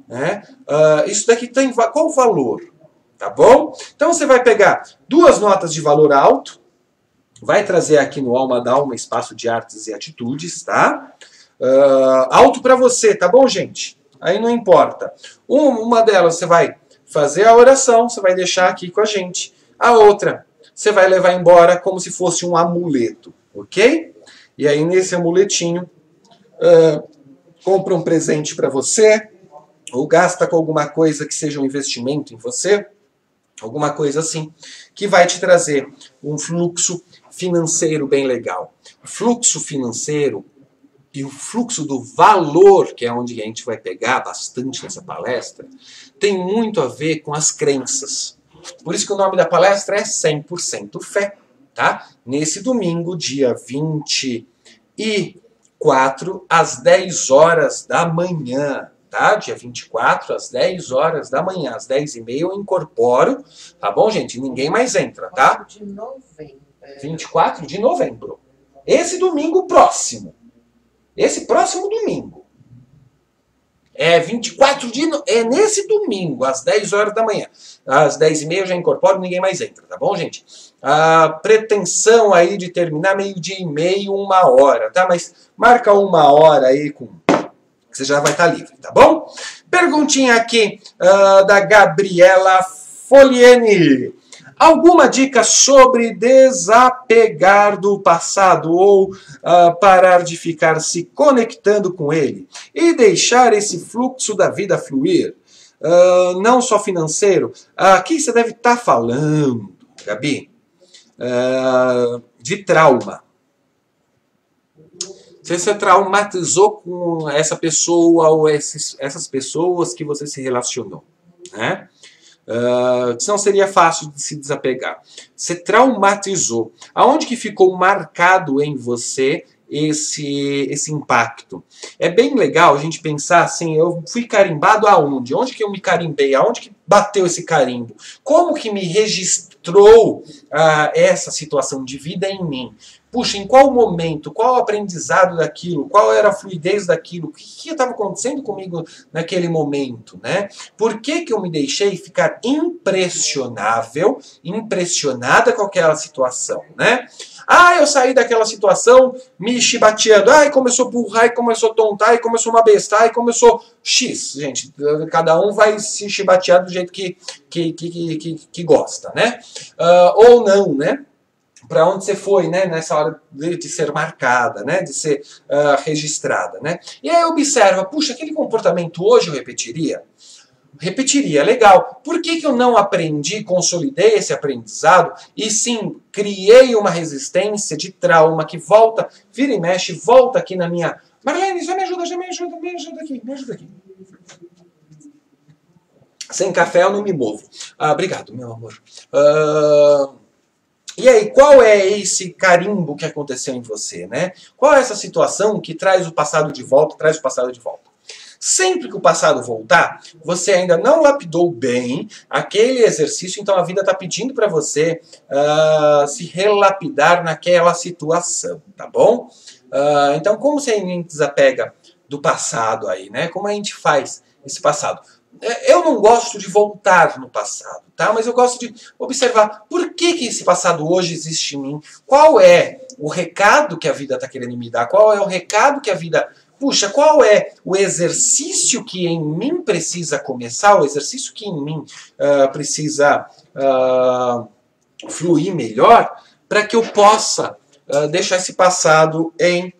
né? Isso daqui tem qual valor? Tá bom? Então você vai pegar duas notas de valor alto, vai trazer aqui no Alma da Alma espaço de artes e atitudes, tá? Alto para você, tá bom, gente? Aí não importa. Uma delas você vai fazer a oração, você vai deixar aqui com a gente. A outra você vai levar embora como se fosse um amuleto, ok? E aí nesse amuletinho, compra um presente para você, ou gasta com alguma coisa que seja um investimento em você, alguma coisa assim, que vai te trazer um fluxo financeiro bem legal. O fluxo financeiro e o fluxo do valor, que é onde a gente vai pegar bastante nessa palestra, tem muito a ver com as crenças. Por isso que o nome da palestra é 100% fé, tá? Nesse domingo, dia 24, às 10 horas da manhã, tá? Dia 24, às 10 horas da manhã, às 10h30 eu incorporo, tá bom, gente? Ninguém mais entra, tá? 24 de novembro. Esse domingo próximo. Esse próximo domingo. É 24 de é nesse domingo, às 10 horas da manhã. Às 10h30 eu já incorporo, ninguém mais entra, tá bom, gente? A pretensão aí de terminar 12h30, 1h, tá? Mas marca 1h aí com... Você já vai estar livre, tá bom? Perguntinha aqui da Gabriela Foliene. Alguma dica sobre desapegar do passado ou parar de ficar se conectando com ele e deixar esse fluxo da vida fluir? Não só financeiro. Aqui você deve estar falando, Gabi, de trauma. Você traumatizou com essa pessoa ou essas pessoas que você se relacionou, né? Senão seria fácil de se desapegar. Você traumatizou. Aonde que ficou marcado em você esse impacto? É bem legal a gente pensar assim, eu fui carimbado aonde? Onde que eu me carimbei? Aonde que bateu esse carimbo? Como que me registrou essa situação de vida em mim? Puxa, em qual momento, qual o aprendizado daquilo, qual era a fluidez daquilo, o que estava acontecendo comigo naquele momento, né? Por que que eu me deixei ficar impressionada com aquela situação, né? Eu saí daquela situação me chibateando, como eu sou burro, como eu sou tonto, como eu sou uma besta, como eu sou X, gente, cada um vai se chibatear do jeito que gosta, né? Ou não, né? Para onde você foi, né, nessa hora de ser marcada, né, de ser registrada, né? E aí observa, puxa, aquele comportamento hoje eu repetiria? Repetiria, legal. Por que que eu não aprendi, consolidei esse aprendizado e sim, criei uma resistência de trauma que volta, vira e mexe, volta aqui na minha... Marlene, me ajuda aqui. Sem café eu não me movo. Obrigado, meu amor. E aí, qual é esse carimbo que aconteceu em você, né? Qual é essa situação que traz o passado de volta, Sempre que o passado voltar, você ainda não lapidou bem aquele exercício, então a vida está pedindo para você se relapidar naquela situação, tá bom? Então, como você desapega do passado aí, né? Como a gente faz esse passado? Eu não gosto de voltar no passado, tá? Mas eu gosto de observar por que esse passado hoje existe em mim. Qual é o recado que a vida está querendo me dar? Qual é o recado que a vida... Puxa, qual é o exercício que em mim precisa começar? O exercício que em mim precisa fluir melhor para que eu possa deixar esse passado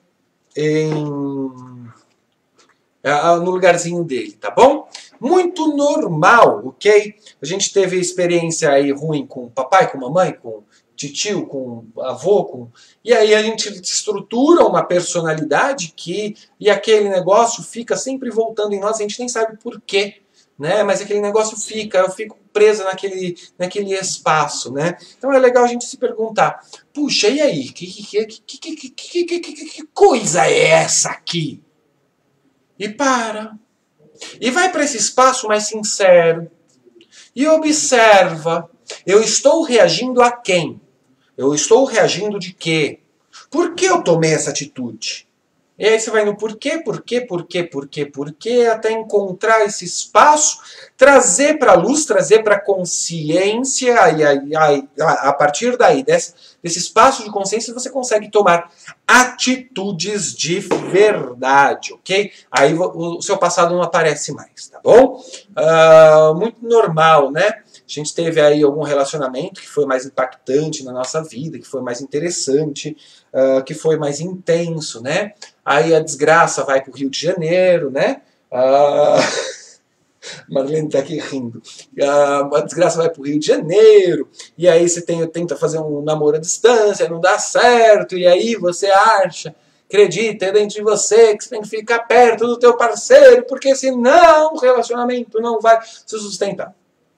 no lugarzinho dele, tá bom? Muito normal, ok? A gente teve experiência aí ruim com o papai, com a mamãe, com tio, com avô, e aí a gente estrutura uma personalidade e aquele negócio fica sempre voltando em nós, a gente nem sabe por quê, né? Mas aquele negócio eu fico presa naquele espaço, né? Então é legal a gente se perguntar, puxa, e aí? Que coisa é essa aqui? E para. E vai para esse espaço mais sincero. E observa. Eu estou reagindo a quem? Eu estou reagindo de quê? Por que eu tomei essa atitude? E aí você vai no porquê, até encontrar esse espaço, trazer para a luz, trazer para a consciência, e a partir daí, desse espaço de consciência, você consegue tomar atitudes de verdade, ok? Aí o seu passado não aparece mais, tá bom? Muito normal, né? A gente teve aí algum relacionamento que foi mais impactante na nossa vida, que foi mais interessante, que foi mais intenso, né? Aí a desgraça vai para o Rio de Janeiro, né? Marlene está aqui rindo. A desgraça vai para o Rio de Janeiro, e aí você tenta fazer um namoro à distância, não dá certo, e aí você acha, acredita dentro de você que você tem que ficar perto do teu parceiro, porque senão o relacionamento não vai se sustentar.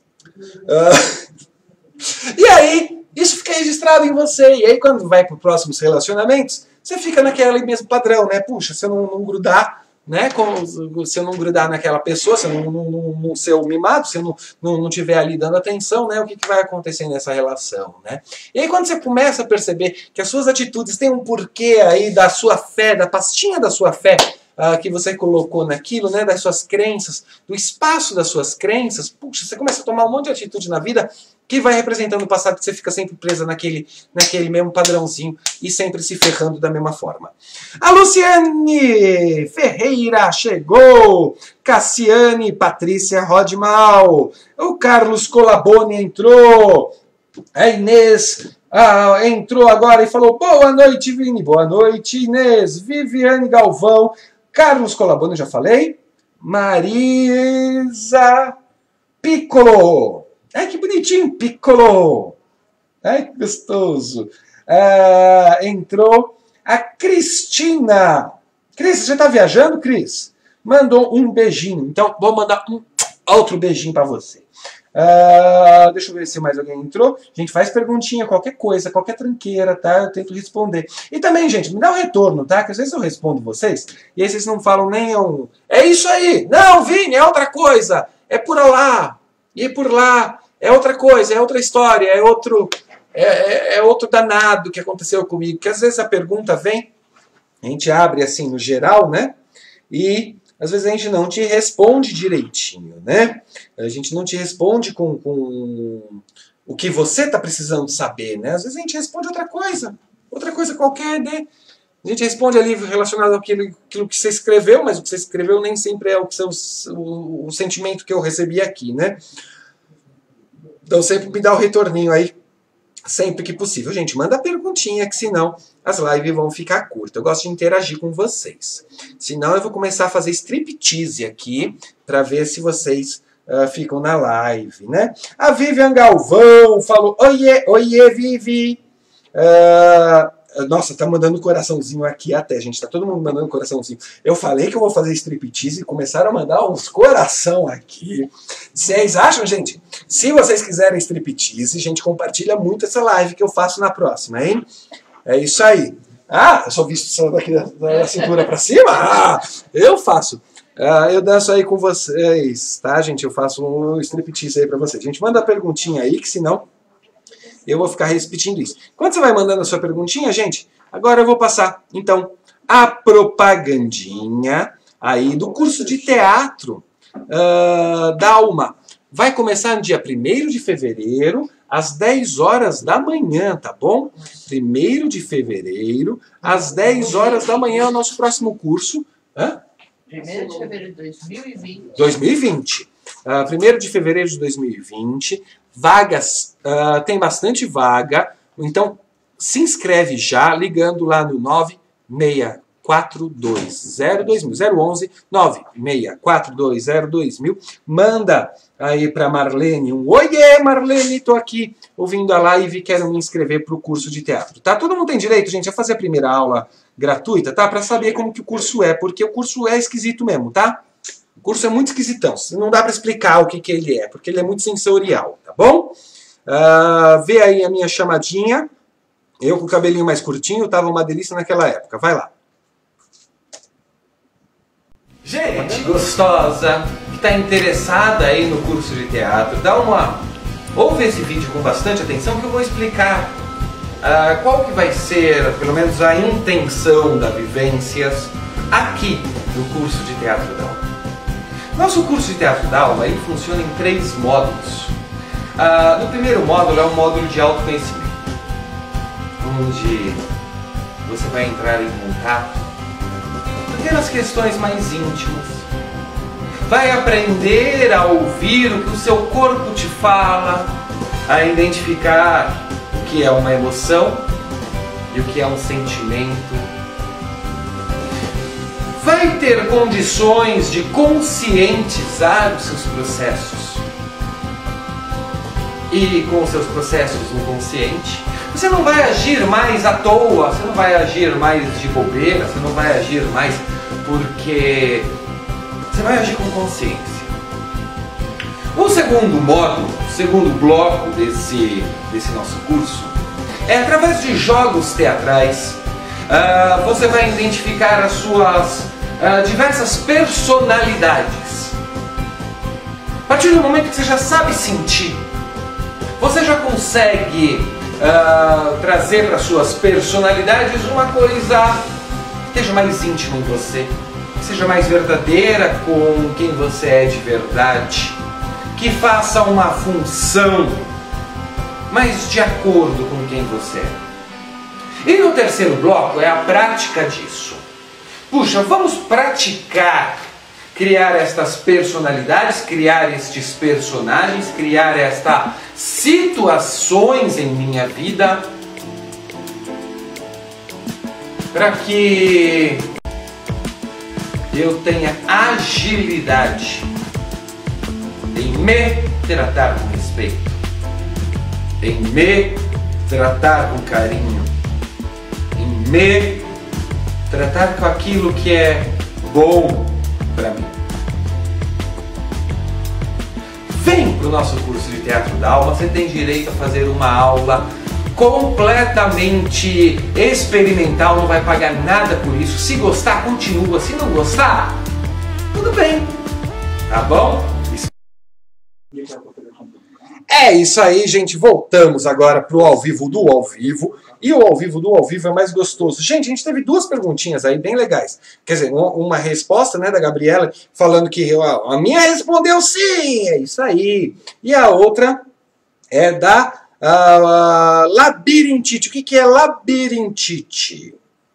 E aí, isso fica registrado em você. E aí, quando vai para os próximos relacionamentos, você fica naquele mesmo padrão, né? Puxa, se eu não grudar, né? Se eu não grudar naquela pessoa, se eu não ser o mimado, se eu não tiver ali dando atenção, né? O que vai acontecer nessa relação, né? E aí, quando você começa a perceber que as suas atitudes têm um porquê aí da sua fé, da pastinha da sua fé, que você colocou naquilo, né, das suas crenças, do espaço das suas crenças, puxa, você começa a tomar um monte de atitude na vida que vai representando o passado, que você fica sempre presa naquele mesmo padrãozinho e sempre se ferrando da mesma forma. A Luciane Ferreira chegou, Cassiane Patrícia Rodmal, o Carlos Colaboni entrou, a Inês entrou agora e falou boa noite, Vini, boa noite, Inês, Viviane Galvão, Carlos Colaboni, eu já falei. Marisa Piccolo. Ai, que bonitinho, Piccolo. Ai, que gostoso. Entrou a Cristina. Cris, você está viajando, Cris? Mandou um beijinho. Então, vou mandar um outro beijinho para você. Deixa eu ver se mais alguém entrou. Gente, faz perguntinha, qualquer coisa, qualquer tranqueira, tá? Eu tento responder. E também, gente, me dá um retorno, tá? Que às vezes eu respondo vocês e aí vocês não falam nem um... É isso aí! Não, Vini, é outra coisa! É por lá! E por lá! É outra coisa, é outra história, é outro danado que aconteceu comigo. Que às vezes a pergunta vem, a gente abre assim no geral, né? E... às vezes a gente não te responde direitinho, né? A gente não te responde com o que você está precisando saber, né? Às vezes a gente responde outra coisa qualquer, né? A gente responde ali relacionado àquilo que você escreveu, mas o que você escreveu nem sempre é o sentimento que eu recebi aqui, né? Então sempre me dá o retorninho aí, sempre que possível. Gente, manda perguntinha, que senão as lives vão ficar curtas. Eu gosto de interagir com vocês. Senão eu vou começar a fazer striptease aqui, para ver se vocês ficam na live, né? A Vivian Galvão falou, oiê, Vivi. Nossa, tá mandando coraçãozinho aqui até, gente. Tá todo mundo mandando coraçãozinho. Eu falei que eu vou fazer striptease e começaram a mandar uns coração aqui. Vocês acham, gente? Se vocês quiserem striptease, gente, compartilha muito essa live que eu faço na próxima, hein? É isso aí. Eu só visto só daqui da cintura pra cima? Eu faço. Eu danço aí com vocês, tá, gente? Eu faço um striptease aí pra vocês. Gente, manda a perguntinha aí, que senão eu vou ficar repetindo isso. Quando você vai mandando a sua perguntinha, gente, agora eu vou passar, então, a propagandinha aí do curso de teatro da Alma. Vai começar no dia 1º de fevereiro, às 10 horas da manhã, tá bom? 1º de fevereiro, às 10 horas da manhã, é o nosso próximo curso. 1º de fevereiro de 2020. 2020. 1º de fevereiro de 2020. Vagas, tem bastante vaga. Então, se inscreve já, ligando lá no 96420200, 011 96420200. Manda aí para Marlene um oiê, Marlene, tô aqui ouvindo a live e quero me inscrever para o curso de teatro. Tá? Todo mundo tem direito, gente, a fazer a primeira aula gratuita, tá? Para saber como que o curso é, porque o curso é esquisito mesmo, tá? O curso é muito esquisitão. Não dá para explicar o que ele é, porque ele é muito sensorial, tá bom? Vê aí a minha chamadinha. Eu com o cabelinho mais curtinho, tava uma delícia naquela época. Vai lá. Gente gostosa, que está interessada aí no curso de teatro, ouve esse vídeo com bastante atenção, que eu vou explicar qual que vai ser, pelo menos, a intenção da Vivências aqui no curso de Teatro da Alma. Nosso curso de Teatro da Alma ele funciona em 3 módulos. No primeiro módulo é um módulo de autoconhecimento, onde você vai entrar em contato com pequenas questões mais íntimas. Vai aprender a ouvir o que o seu corpo te fala, a identificar o que é uma emoção e o que é um sentimento. Vai ter condições de conscientizar os seus processos. E com os seus processos no consciente, você não vai agir mais à toa, você não vai agir mais de bobeira, você não vai agir mais porque... Você vai agir com consciência. O segundo módulo, o segundo bloco desse nosso curso, é através de jogos teatrais. Você vai identificar as suas diversas personalidades. A partir do momento que você já sabe sentir, você já consegue trazer para suas personalidades uma coisa que esteja mais íntima em você, que seja mais verdadeira com quem você é de verdade, que faça uma função mais de acordo com quem você é. E no terceiro bloco é a prática disso. Puxa, vamos praticar criar estas personalidades, criar estes personagens, criar estas situações em minha vida para que eu tenha agilidade em me tratar com respeito, em me tratar com carinho, em me tratar com aquilo que é bom para mim. Vem para o nosso curso de Teatro da Alma, você tem direito a fazer uma aula completamente experimental, não vai pagar nada por isso. Se gostar, continua. Se não gostar, tudo bem. Tá bom? É isso aí, gente. Voltamos agora pro ao vivo do ao vivo. E o ao vivo do ao vivo é mais gostoso. Gente, a gente teve 2 perguntinhas aí bem legais. Quer dizer, uma resposta, né, da Gabriela, falando que a minha respondeu sim, é isso aí. E a outra é da labirintite. O que é labirintite?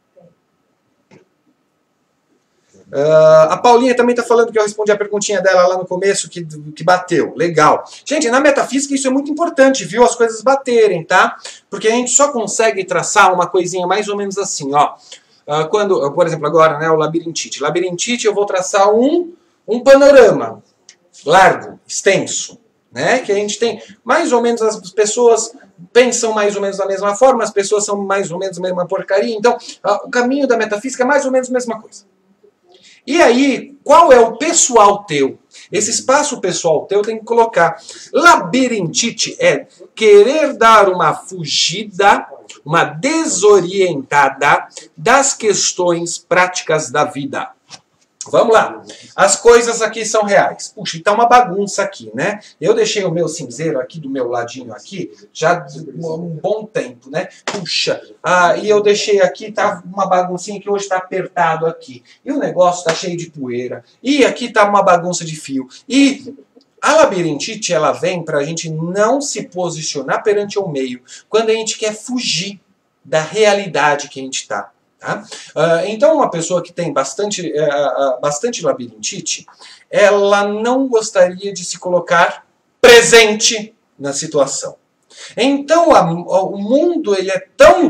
A Paulinha também está falando que eu respondi a perguntinha dela lá no começo, que bateu. Legal. Gente, na metafísica isso é muito importante, viu? As coisas baterem, tá? Porque a gente só consegue traçar uma coisinha mais ou menos assim, ó. Quando, por exemplo, agora, né, o labirintite. Labirintite eu vou traçar um panorama largo, extenso, né? Que a gente tem mais ou menos, as pessoas pensam mais ou menos da mesma forma, as pessoas são mais ou menos a mesma porcaria. Então, o caminho da metafísica é mais ou menos a mesma coisa. E aí, qual é o pessoal teu? Esse espaço pessoal teu tem que colocar. Labirintite é querer dar uma fugida, uma desorientada das questões práticas da vida. Vamos lá. As coisas aqui são reais. Puxa, e tá uma bagunça aqui, né? Eu deixei o meu cinzeiro aqui do meu ladinho aqui já há um bom tempo, né? Puxa, e eu deixei aqui, tá uma baguncinha que hoje tá apertado aqui. E o negócio tá cheio de poeira. E aqui tá uma bagunça de fio. E a labirintite, ela vem pra gente não se posicionar perante o meio, quando a gente quer fugir da realidade que a gente tá. Tá? Então uma pessoa que tem bastante labirintite, ela não gostaria de se colocar presente na situação. Então o mundo ele é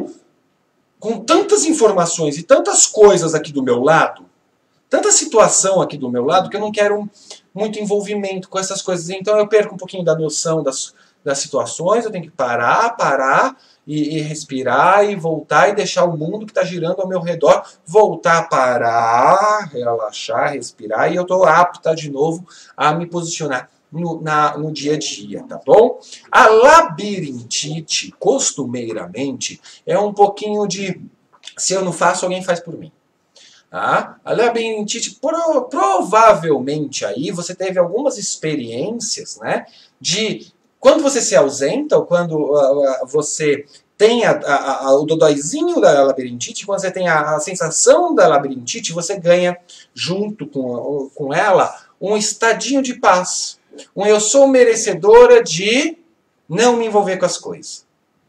com tantas informações e tantas coisas aqui do meu lado, tanta situação aqui do meu lado, que eu não quero muito envolvimento com essas coisas. Então eu perco um pouquinho da noção das situações, eu tenho que parar e respirar e voltar e deixar o mundo que está girando ao meu redor voltar a parar, relaxar, respirar, e eu estou apta de novo a me posicionar no dia a dia, tá bom? A labirintite, costumeiramente, é um pouquinho de se eu não faço, alguém faz por mim. Tá? A labirintite, provavelmente aí você teve algumas experiências, né, de quando você se ausenta ou quando você tem o dodóizinho da labirintite, quando você tem a sensação da labirintite, você ganha, junto com ela, um estadinho de paz. Eu sou merecedora de não me envolver com as coisas.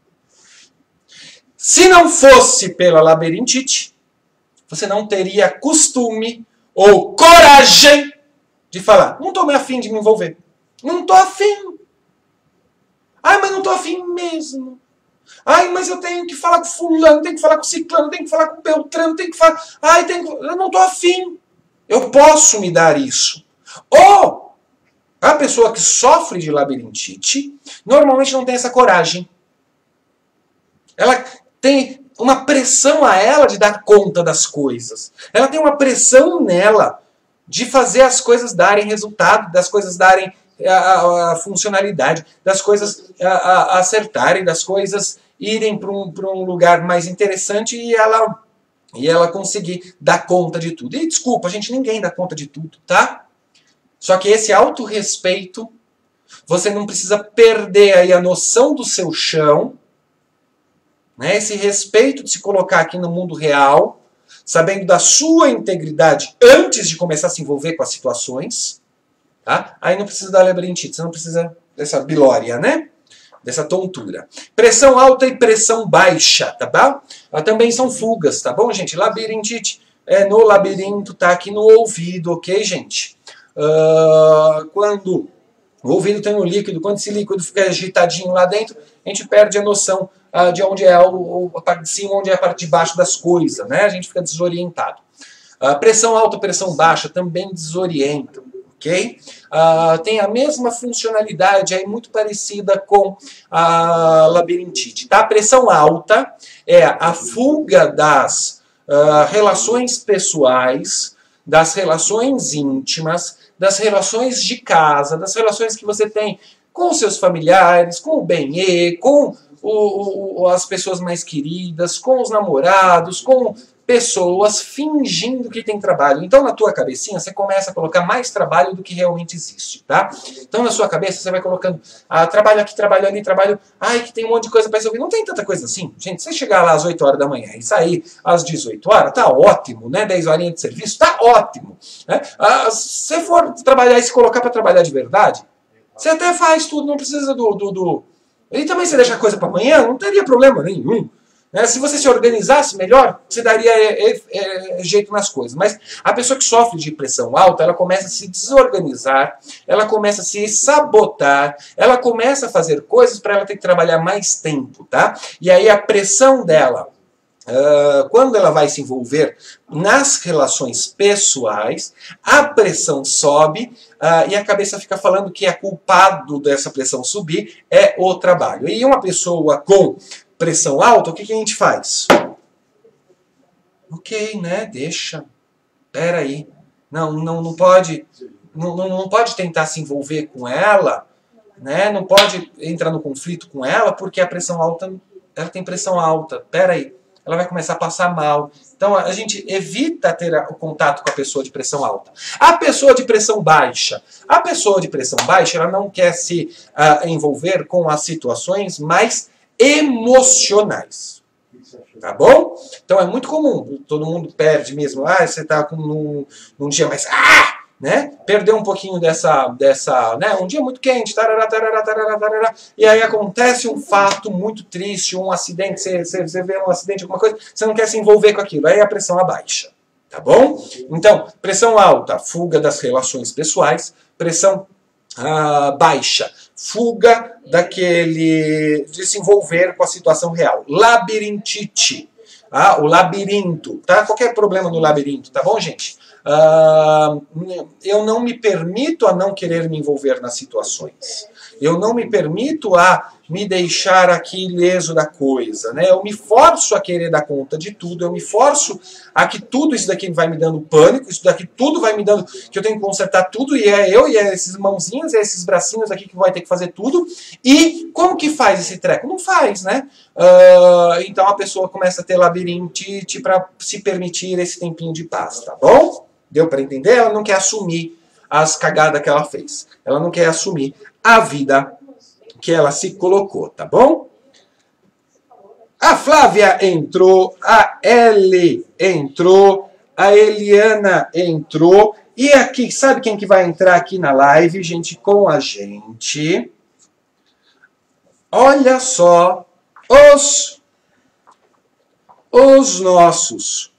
Se não fosse pela labirintite, você não teria costume ou coragem de falar, não estou me afim de me envolver. Não estou afim. Ai, mas não estou afim mesmo. Ai, mas eu tenho que falar com fulano, tenho que falar com ciclano, tenho que falar com beltrano, tenho que falar... Ai, eu não estou afim. Eu posso me dar isso. Ou a pessoa que sofre de labirintite normalmente não tem essa coragem. Ela tem uma pressão a ela de dar conta das coisas. Ela tem uma pressão nela de fazer as coisas darem resultado, das coisas darem a funcionalidade, das coisas acertarem, das coisas irem para um lugar mais interessante e ela conseguir dar conta de tudo. E desculpa, gente, ninguém dá conta de tudo, tá? Só que esse autorrespeito, você não precisa perder aí a noção do seu chão, né? Esse respeito de se colocar aqui no mundo real, sabendo da sua integridade antes de começar a se envolver com as situações, tá? Aí não precisa da labirintite, você não precisa dessa bilória, né? Dessa tontura. Pressão alta e pressão baixa, tá bom? Também são fugas, tá bom, gente? Labirintite é no labirinto, tá aqui no ouvido, ok, gente? Quando o ouvido tem um líquido, quando esse líquido fica agitadinho lá dentro, a gente perde a noção de onde é a parte de cima, onde é a parte de baixo das coisas, né? A gente fica desorientado. Pressão alta, pressão baixa também desorientam, ok? Tem a mesma funcionalidade aí muito parecida com a labirintite, tá? A pressão alta é a fuga das relações pessoais, das relações íntimas, das relações de casa, das relações que você tem com os seus familiares, com o bem-ê, com as pessoas mais queridas, com os namorados, com pessoas fingindo que tem trabalho. Então, na tua cabecinha, você começa a colocar mais trabalho do que realmente existe, tá? Então, na sua cabeça, você vai colocando trabalho aqui, trabalho ali, trabalho... Ai, que tem um monte de coisa para resolver. Não tem tanta coisa assim. Gente, se você chegar lá às 8 horas da manhã e sair às 18 horas, tá ótimo, né? 10 horinhas de serviço, tá ótimo. Né? Se você for trabalhar e se colocar para trabalhar de verdade, você até faz tudo, não precisa E também você deixa a coisa para amanhã, não teria problema nenhum. Se você se organizasse melhor, você daria jeito nas coisas. Mas a pessoa que sofre de pressão alta, ela começa a se desorganizar, ela começa a se sabotar, ela começa a fazer coisas para ela ter que trabalhar mais tempo, tá? E aí a pressão dela, quando ela vai se envolver nas relações pessoais, a pressão sobe e a cabeça fica falando que é culpado dessa pressão subir é o trabalho. E uma pessoa com pressão alta, o que a gente faz? Ok, né? Deixa. Pera aí. Não pode tentar se envolver com ela, né? Não pode entrar no conflito com ela, porque a pressão alta, ela tem pressão alta. Pera aí. Ela vai começar a passar mal. Então a gente evita ter o contato com a pessoa de pressão alta. A pessoa de pressão baixa. A pessoa de pressão baixa, ela não quer se envolver com as situações mais emocionais. Tá bom? Então é muito comum. Todo mundo perde mesmo. Você está num dia mais... né? Perdeu um pouquinho dessa né? Um dia muito quente, tarará, tarará, tarará, tarará, e aí acontece um fato muito triste, um acidente, você vê um acidente, alguma coisa, você não quer se envolver com aquilo, aí a pressão abaixa, tá bom? Então, pressão alta, fuga das relações pessoais, pressão baixa, fuga de se envolver com a situação real. Labirintite, o labirinto, tá? Qualquer problema no labirinto, tá bom, gente? Eu não me permito a não querer me envolver nas situações. Eu não me permito a me deixar aqui ileso da coisa, né? Eu me forço a querer dar conta de tudo, eu me forço a que tudo isso daqui vai me dando pânico, isso daqui tudo vai me dando, que eu tenho que consertar tudo, e é eu, e é esses mãozinhos, e é esses bracinhos aqui que vai ter que fazer tudo. E como que faz esse treco? Não faz, né? Então a pessoa começa a ter labirintite para se permitir esse tempinho de paz, tá bom? Deu para entender? Ela não quer assumir as cagadas que ela fez. Ela não quer assumir a vida que ela se colocou, tá bom? Flávia entrou, a Ellie entrou, a Eliana entrou. E aqui, sabe quem que vai entrar aqui na live, gente, com a gente? Olha só, os nossos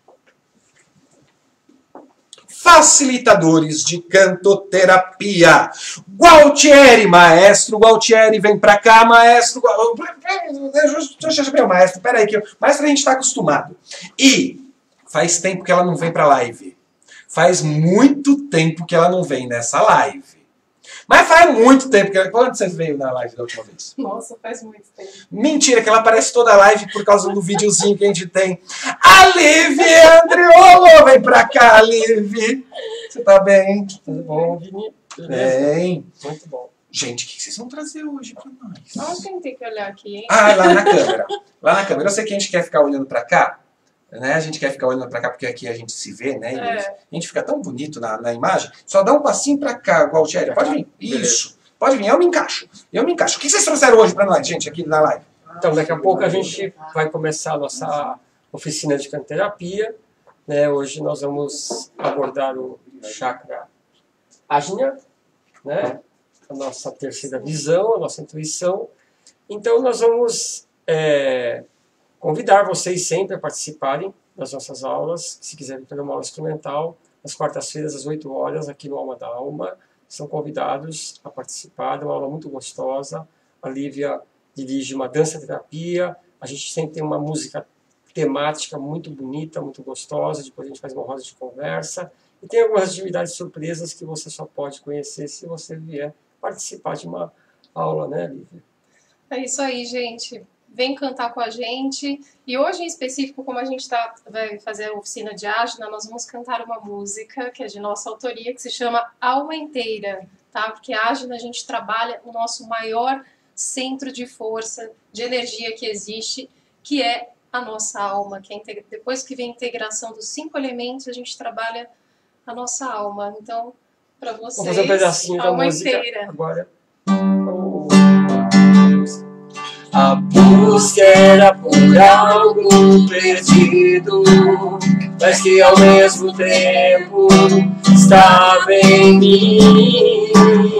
facilitadores de cantoterapia. Gualtieri, maestro Gualtieri, vem pra cá, maestro. Deixa eu chamar o maestro, peraí, que maestro a gente tá acostumado. E faz tempo que ela não vem pra live. Faz muito tempo que ela não vem nessa live. Mas faz muito tempo que... Quando você veio na live da última vez? Nossa, faz muito tempo. Mentira, que ela aparece toda a live por causa do videozinho que a gente tem. A Liv Andriolo! Vem pra cá, Liv! Você tá bem? Tudo bom, Vini? Bem. Muito bom. Gente, o que vocês vão trazer hoje pra nós? Nossa, quem tem que olhar aqui, hein? Ah, lá na câmera. Lá na câmera. Eu sei que a gente quer ficar olhando pra cá. Né? A gente quer ficar olhando pra cá porque aqui a gente se vê, né? E a gente fica tão bonito na imagem. Só dá um passinho pra cá, Gualtieri. Pode vir. Isso. Pode vir. Eu me encaixo. O que vocês trouxeram hoje pra nós, gente, aqui na live? Então, daqui a pouco a gente vai começar a nossa oficina de cantoterapia. Né? Hoje nós vamos abordar o chakra Ajna, né? A nossa terceira visão, a nossa intuição. Então, nós vamos convidar vocês sempre a participarem das nossas aulas. Se quiserem ter uma aula instrumental, às quartas-feiras, às 8 horas, aqui no Alma da Alma, são convidados a participar. É uma aula muito gostosa. A Lívia dirige uma dança-terapia. A gente sempre tem uma música temática muito bonita, muito gostosa. Depois a gente faz uma roda de conversa. E tem algumas atividades surpresas que você só pode conhecer se você vier participar de uma aula, né, Lívia? É isso aí, gente. Vem cantar com a gente. E hoje, em específico, como a gente vai fazer a oficina de Ajna, nós vamos cantar uma música que é de nossa autoria, que se chama Alma Inteira, tá? Porque a Ajna a gente trabalha o nosso maior centro de força, de energia que existe, que é a nossa alma. Que depois que vem a integração dos 5 elementos, a gente trabalha a nossa alma. Então, para vocês, vamos fazer um pedacinho da música inteira. Agora. A busca era por algo perdido, mas que ao mesmo tempo estava em mim.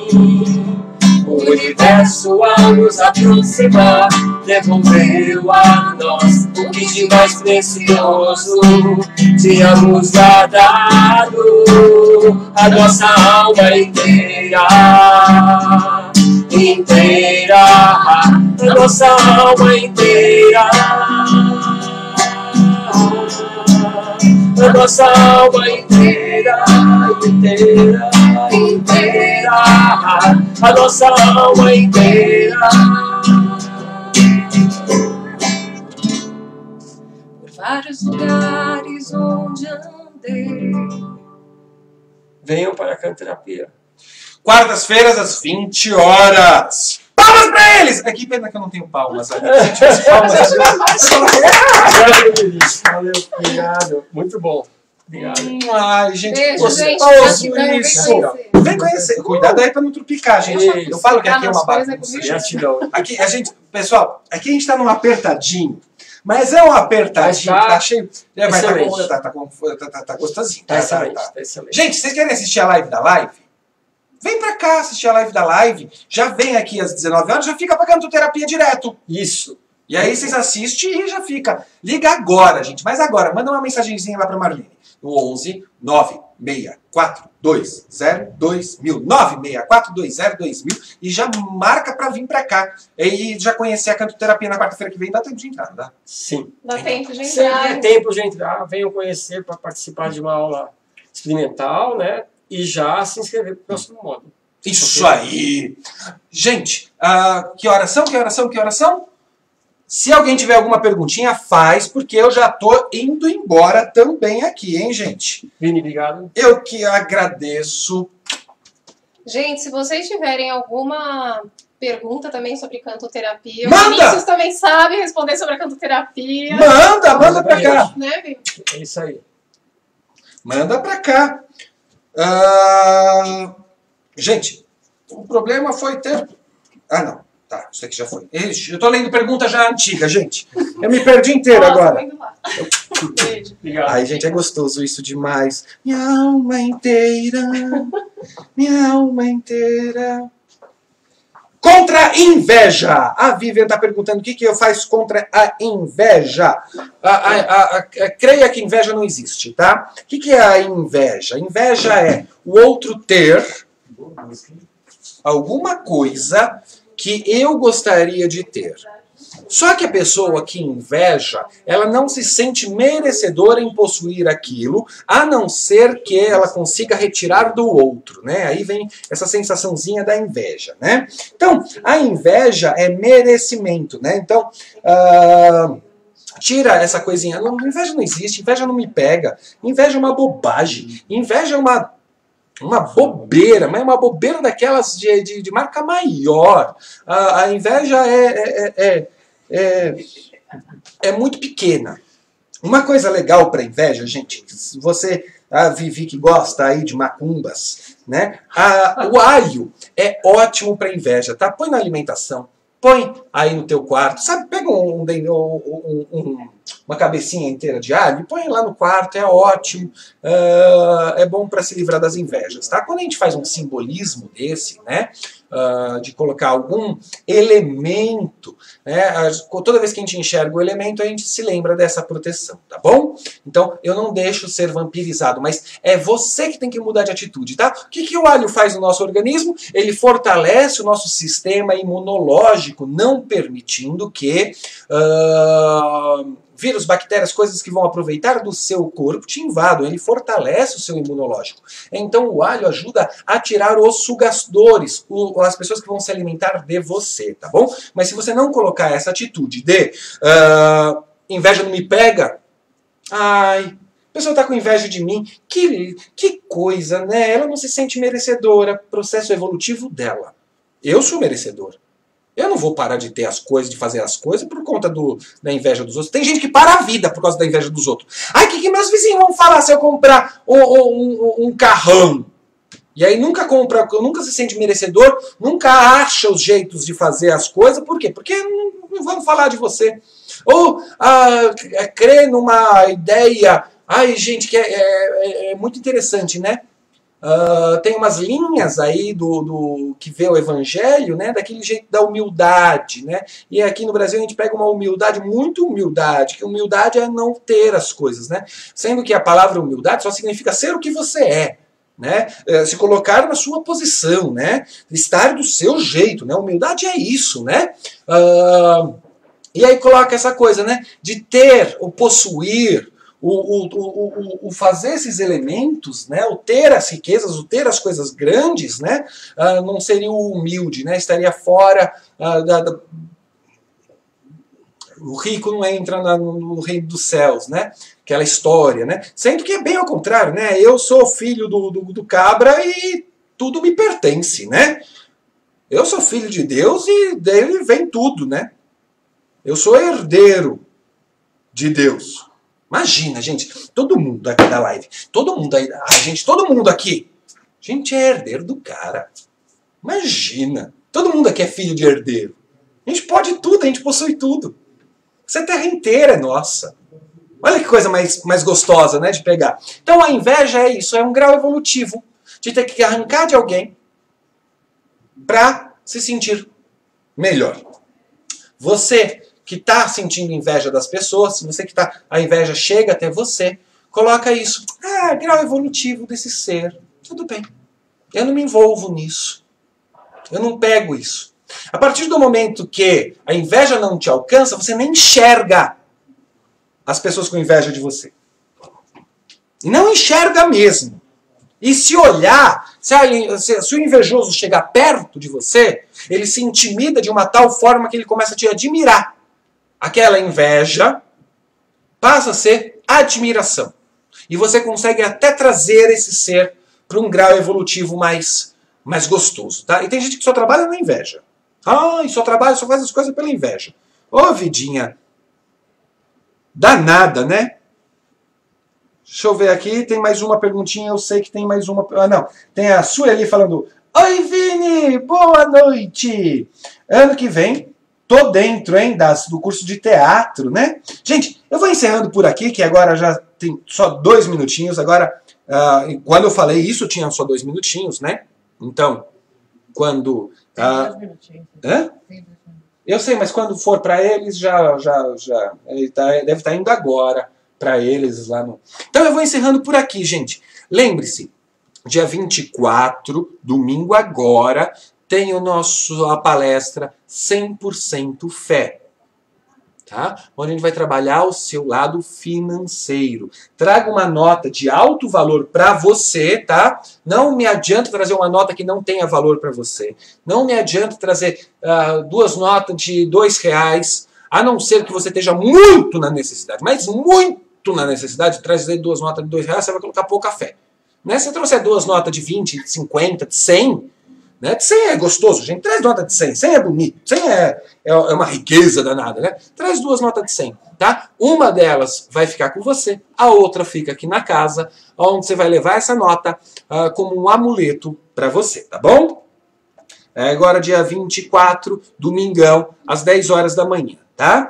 O universo, ao nos aproximar, devolveu a nós o que de mais precioso tínhamos guardado, a nossa alma inteira. A nossa alma inteira, a nossa alma inteira, a nossa alma inteira. Por vários lugares onde andei. Venham para a cantoterapia. Quartas-feiras, às 20 horas. Palmas pra eles! Aqui, pena que eu não tenho palmas. Se tivesse palmas... Valeu, obrigado. Muito bom. Obrigado. Ai, gente, Beijo, gostoso gente. isso. Vem conhecer. Cuidado aí pra não trupicar, gente. Eu falo que aqui é uma bagunça. Aqui, a gente, pessoal, aqui a gente tá num apertadinho. Mas é um apertadinho, tá cheio. Tá gostosinho. Tá excelente. Gente, vocês querem assistir a live da live? Vem pra cá assistir a live da live. Já vem aqui às 19 horas, já fica pra cantoterapia direto. Isso. E aí vocês assistem e já fica. Liga agora, gente. Mas agora, manda uma mensagenzinha lá pra Marlene. No 11 96420 2000. 96420 e já marca pra vir pra cá. E já conhecer a cantoterapia na quarta-feira que vem. Dá tempo de entrar, não dá? Sim. Dá tempo de Sempre entrar. é tempo de entrar. Venham conhecer para participar de uma aula experimental, né? E já se inscrever para o próximo módulo. Isso aí! Gente, que oração? Se alguém tiver alguma perguntinha, faz, porque eu já tô indo embora também aqui, hein, gente? Vini, obrigado. Eu que agradeço. Gente, se vocês tiverem alguma pergunta também sobre cantoterapia, Manda! o Vinícius também sabe responder sobre a cantoterapia. Manda pra cá. Né, Vini? É isso aí. Manda pra cá. Gente, o problema foi ter... Ah, não. Tá, isso aqui já foi. Eu tô lendo pergunta já antiga, gente. Eu me perdi inteiro agora. Beijo. Obrigado. Ai, gente, é gostoso isso demais. Minha alma inteira, minha alma inteira. Contra a inveja. A Vivian está perguntando o que eu faço contra a inveja. Creia que inveja não existe, tá? O que é a inveja? Inveja é o outro ter alguma coisa que eu gostaria de ter. Só que a pessoa que inveja, ela não se sente merecedora em possuir aquilo, a não ser que ela consiga retirar do outro, né? Aí vem essa sensaçãozinha da inveja, né? Então, a inveja é merecimento, né? Então, tira essa coisinha. Inveja não existe, inveja não me pega, inveja é uma bobagem, inveja é uma bobeira, mas é uma bobeira daquelas de marca maior. A inveja é muito pequena. Uma coisa legal para inveja, gente, você, a Vivi que gosta aí de macumbas, né? O alho é ótimo para inveja, tá? Põe na alimentação, põe aí no teu quarto, sabe? Pega uma cabecinha inteira de alho e põe lá no quarto, é ótimo, é bom para se livrar das invejas, tá? Quando a gente faz um simbolismo desse, né? De colocar algum elemento, né? Toda vez que a gente enxerga o elemento, a gente se lembra dessa proteção, tá bom? Então, eu não deixo ser vampirizado, mas é você que tem que mudar de atitude, tá? O que o alho faz no nosso organismo? Ele fortalece o nosso sistema imunológico, não permitindo que vírus, bactérias, coisas que vão aproveitar do seu corpo te invadam. Ele fortalece o seu imunológico. Então o alho ajuda a tirar os sugadores, as pessoas que vão se alimentar de você, tá bom? Mas se você não colocar essa atitude de inveja não me pega, ai, a pessoa está com inveja de mim, que coisa, né? Ela não se sente merecedora, processo evolutivo dela. Eu sou merecedor. Eu não vou parar de ter as coisas, de fazer as coisas por conta da inveja dos outros. Tem gente que para a vida por causa da inveja dos outros. Ai, o que meus vizinhos vão falar se eu comprar um carrão? E aí nunca compra, nunca se sente merecedor, nunca acha os jeitos de fazer as coisas. Por quê? Porque não vão falar de você. Ou crê numa ideia... Ai, gente, que é muito interessante, né? Tem umas linhas aí do que vê o evangelho, né, daquele jeito da humildade, né? E aqui no Brasil a gente pega uma humildade, muito humildade, que humildade é não ter as coisas, né? Sendo que a palavra humildade só significa ser o que você é, né? Se colocar na sua posição, né? Estar do seu jeito, né? Humildade é isso, né? E aí coloca essa coisa, né, de ter, o possuir, o fazer esses elementos, né, o ter as riquezas, o ter as coisas grandes, né, não seria o humilde, né, estaria fora o rico não entra no reino dos céus, né, aquela história, né, sendo que é bem ao contrário, né, eu sou filho do cabra e tudo me pertence, né, eu sou filho de Deus e dele vem tudo, né, eu sou herdeiro de Deus. Imagina, gente, todo mundo aqui da live, todo mundo aí, todo mundo aqui, a gente é herdeiro do cara. Imagina, todo mundo aqui é filho de herdeiro. A gente pode tudo, a gente possui tudo. Essa terra inteira é nossa. Olha que coisa mais gostosa, né, de pegar. Então a inveja é isso, é um grau evolutivo de ter que arrancar de alguém para se sentir melhor. Você que está sentindo inveja das pessoas, se você que a inveja chega até você, coloca isso. Grau evolutivo desse ser. Tudo bem. Eu não me envolvo nisso. Eu não pego isso. A partir do momento que a inveja não te alcança, você nem enxerga as pessoas com inveja de você. E não enxerga mesmo. E se olhar, se o invejoso chegar perto de você, ele se intimida de uma tal forma que ele começa a te admirar. Aquela inveja passa a ser admiração. E você consegue até trazer esse ser para um grau evolutivo mais gostoso. Tá? E tem gente que só trabalha na inveja. E só faz as coisas pela inveja. Ô, vidinha danada, né? Deixa eu ver aqui, tem mais uma perguntinha, eu sei que tem mais uma... não, tem a Sueli falando: Oi, Vini, boa noite! Ano que vem tô dentro, hein, do curso de teatro, né? Gente, eu vou encerrando por aqui, que agora já tem só 2 minutinhos. Agora, quando eu falei isso, tinha só 2 minutinhos, né? Então, quando... Tem 2 minutinhos. Hã? Eu sei, mas quando for para eles, deve estar indo agora para eles lá no... Então eu vou encerrando por aqui, gente. Lembre-se, dia 24, domingo agora, tem a palestra 100% Fé. Tá? Onde a gente vai trabalhar o seu lado financeiro. Traga uma nota de alto valor para você, tá? Não me adianta trazer uma nota que não tenha valor para você. Não me adianta trazer 2 notas de R$2, a não ser que você esteja muito na necessidade. Mas muito na necessidade, trazer 2 notas de R$2, você vai colocar pouca fé. Né? Se você trouxer 2 notas de 20, de 50, de 100... Né? De 100 é gostoso, gente. Traz nota de 100. 100 é bonito. 100 é uma riqueza danada, né? Traz 2 notas de 100, tá? Uma delas vai ficar com você, a outra fica aqui na casa, onde você vai levar essa nota como um amuleto para você, tá bom? Agora, dia 24, domingão, às 10 horas da manhã, tá?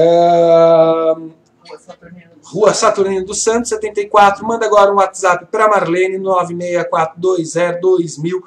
Rua Saturnino dos Santos, 74. Manda agora um WhatsApp para Marlene, 964202000.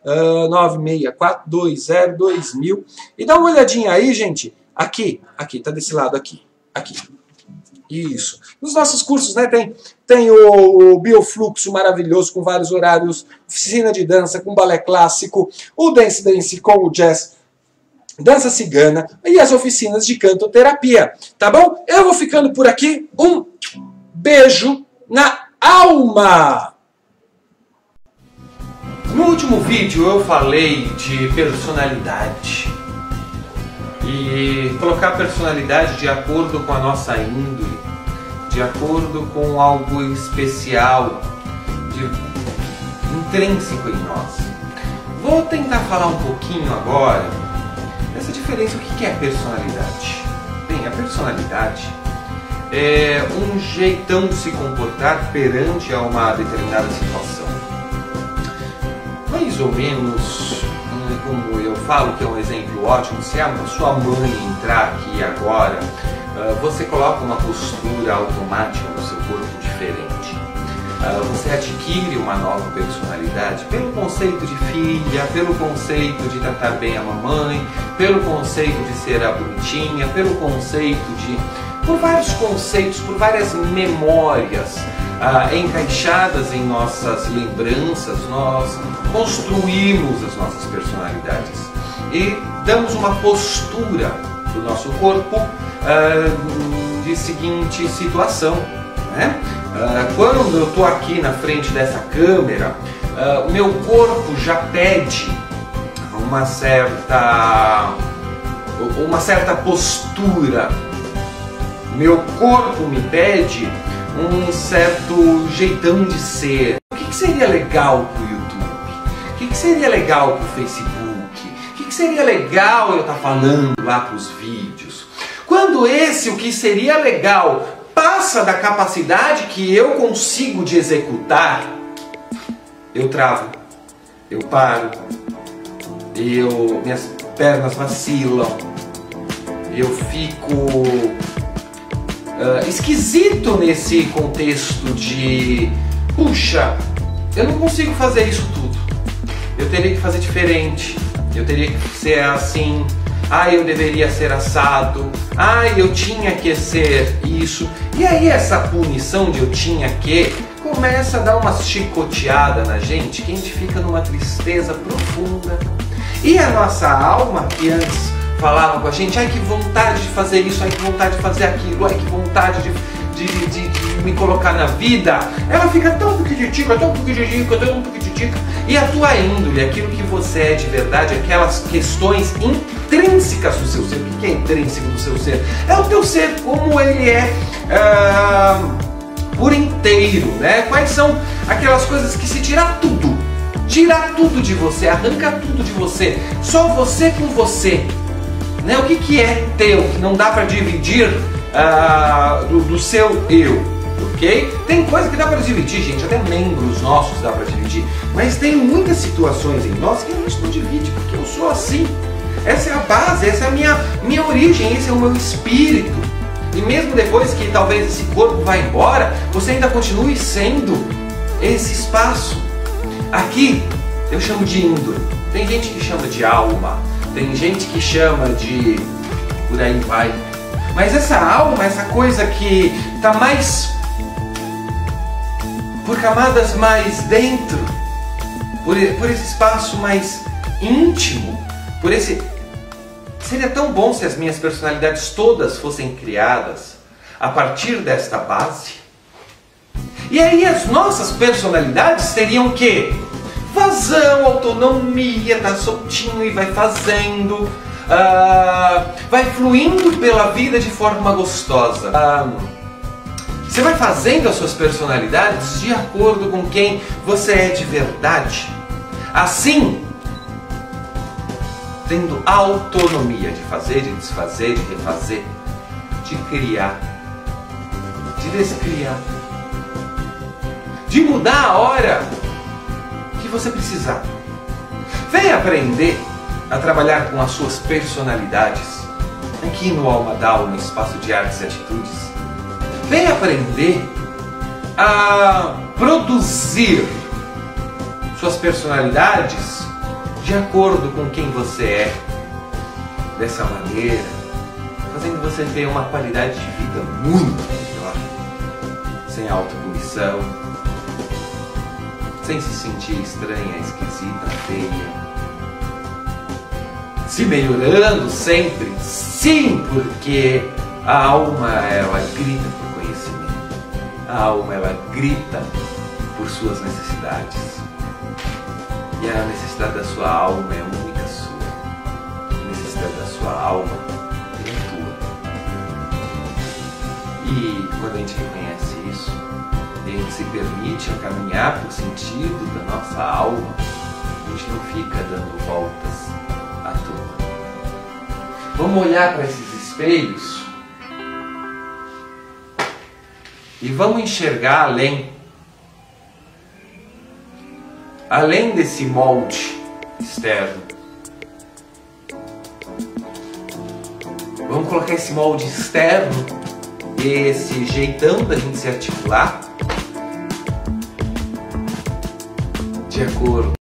964202000. E dá uma olhadinha aí, gente. Aqui, tá desse lado aqui. Isso. Nos nossos cursos, né, tem o Biofluxo maravilhoso, com vários horários, oficina de dança com balé clássico, o Dance com o jazz, dança cigana e as oficinas de cantoterapia. Tá bom? Eu vou ficando por aqui. Um beijo na alma! No último vídeo eu falei de personalidade e colocar a personalidade de acordo com a nossa índole, de acordo com algo especial, intrínseco em nós. Vou tentar falar um pouquinho agora dessa diferença. O que é personalidade? Bem, a personalidade é um jeitão de se comportar perante a uma determinada situação. Mais ou menos, como eu falo, que é um exemplo ótimo, se a sua mãe entrar aqui agora, você coloca uma postura automática no seu corpo diferente. Você adquire uma nova personalidade pelo conceito de filha, pelo conceito de tratar bem a mamãe, pelo conceito de ser a bonitinha, pelo conceito de... por vários conceitos, por várias memórias encaixadas em nossas lembranças, nós construímos as nossas personalidades e damos uma postura do nosso corpo de seguinte situação, né? Quando eu estou aqui na frente dessa câmera, o meu corpo já pede uma certa postura. Meu corpo me pede um certo jeitão de ser. O que seria legal para o YouTube? O que seria legal para o Facebook? O que seria legal eu estar falando lá para os vídeos? Quando o que seria legal passa da capacidade que eu consigo de executar, eu travo, eu paro, minhas pernas vacilam, eu fico esquisito nesse contexto de puxa, eu não consigo fazer isso tudo, eu teria que fazer diferente, eu teria que ser assim, eu deveria ser assado, eu tinha que ser isso. E aí essa punição de eu tinha que começa a dar uma chicoteada na gente, que a gente fica numa tristeza profunda. E a nossa alma, que antes falava com a gente, que vontade de fazer isso, que vontade de fazer aquilo, que vontade de me colocar na vida, ela fica tão piquititica, e a tua índole, aquilo que você é de verdade, aquelas questões intrínsecas do seu ser. O que é intrínseco do seu ser? É o teu ser como ele é por inteiro, né? Quais são aquelas coisas que se tira tudo de você, arranca tudo de você, só você com você. Né? O que é teu, que não dá para dividir do seu eu, ok? Tem coisa que dá para dividir, gente, até membros nossos dá para dividir, mas tem muitas situações em nós que a gente não divide, porque eu sou assim. Essa é a base, essa é a minha origem, esse é o meu espírito. E mesmo depois que talvez esse corpo vá embora, você ainda continue sendo esse espaço. Aqui eu chamo de índole. Tem gente que chama de alma, tem gente que chama de... por aí vai. Mas essa alma, essa coisa que está mais... por camadas mais dentro, por esse espaço mais íntimo, por esse... Seria tão bom se as minhas personalidades todas fossem criadas a partir desta base. E aí as nossas personalidades teriam o quê? Vazão, autonomia, tá soltinho e vai fazendo, vai fluindo pela vida de forma gostosa. Você vai fazendo as suas personalidades de acordo com quem você é de verdade. Assim, tendo autonomia de fazer, de desfazer, de refazer, de criar, de descriar, de mudar a hora que você precisar. Vem aprender a trabalhar com as suas personalidades aqui no Alma Dao, no Espaço de Artes e Atitudes. Vem aprender a produzir suas personalidades de acordo com quem você é, dessa maneira, fazendo você ter uma qualidade de vida muito melhor, sem autopunição, sem se sentir estranha, esquisita, feia, se melhorando sempre, sim, porque a alma, ela grita por conhecimento, a alma, ela grita por suas necessidades. E a necessidade da sua alma é única sua. A necessidade da sua alma é tua. E quando a gente reconhece isso, e a gente se permite a caminhar para o sentido da nossa alma, a gente não fica dando voltas à toa. Vamos olhar para esses espelhos e vamos enxergar além desse molde externo. Vamos colocar esse molde externo, esse jeitão da gente se articular de acordo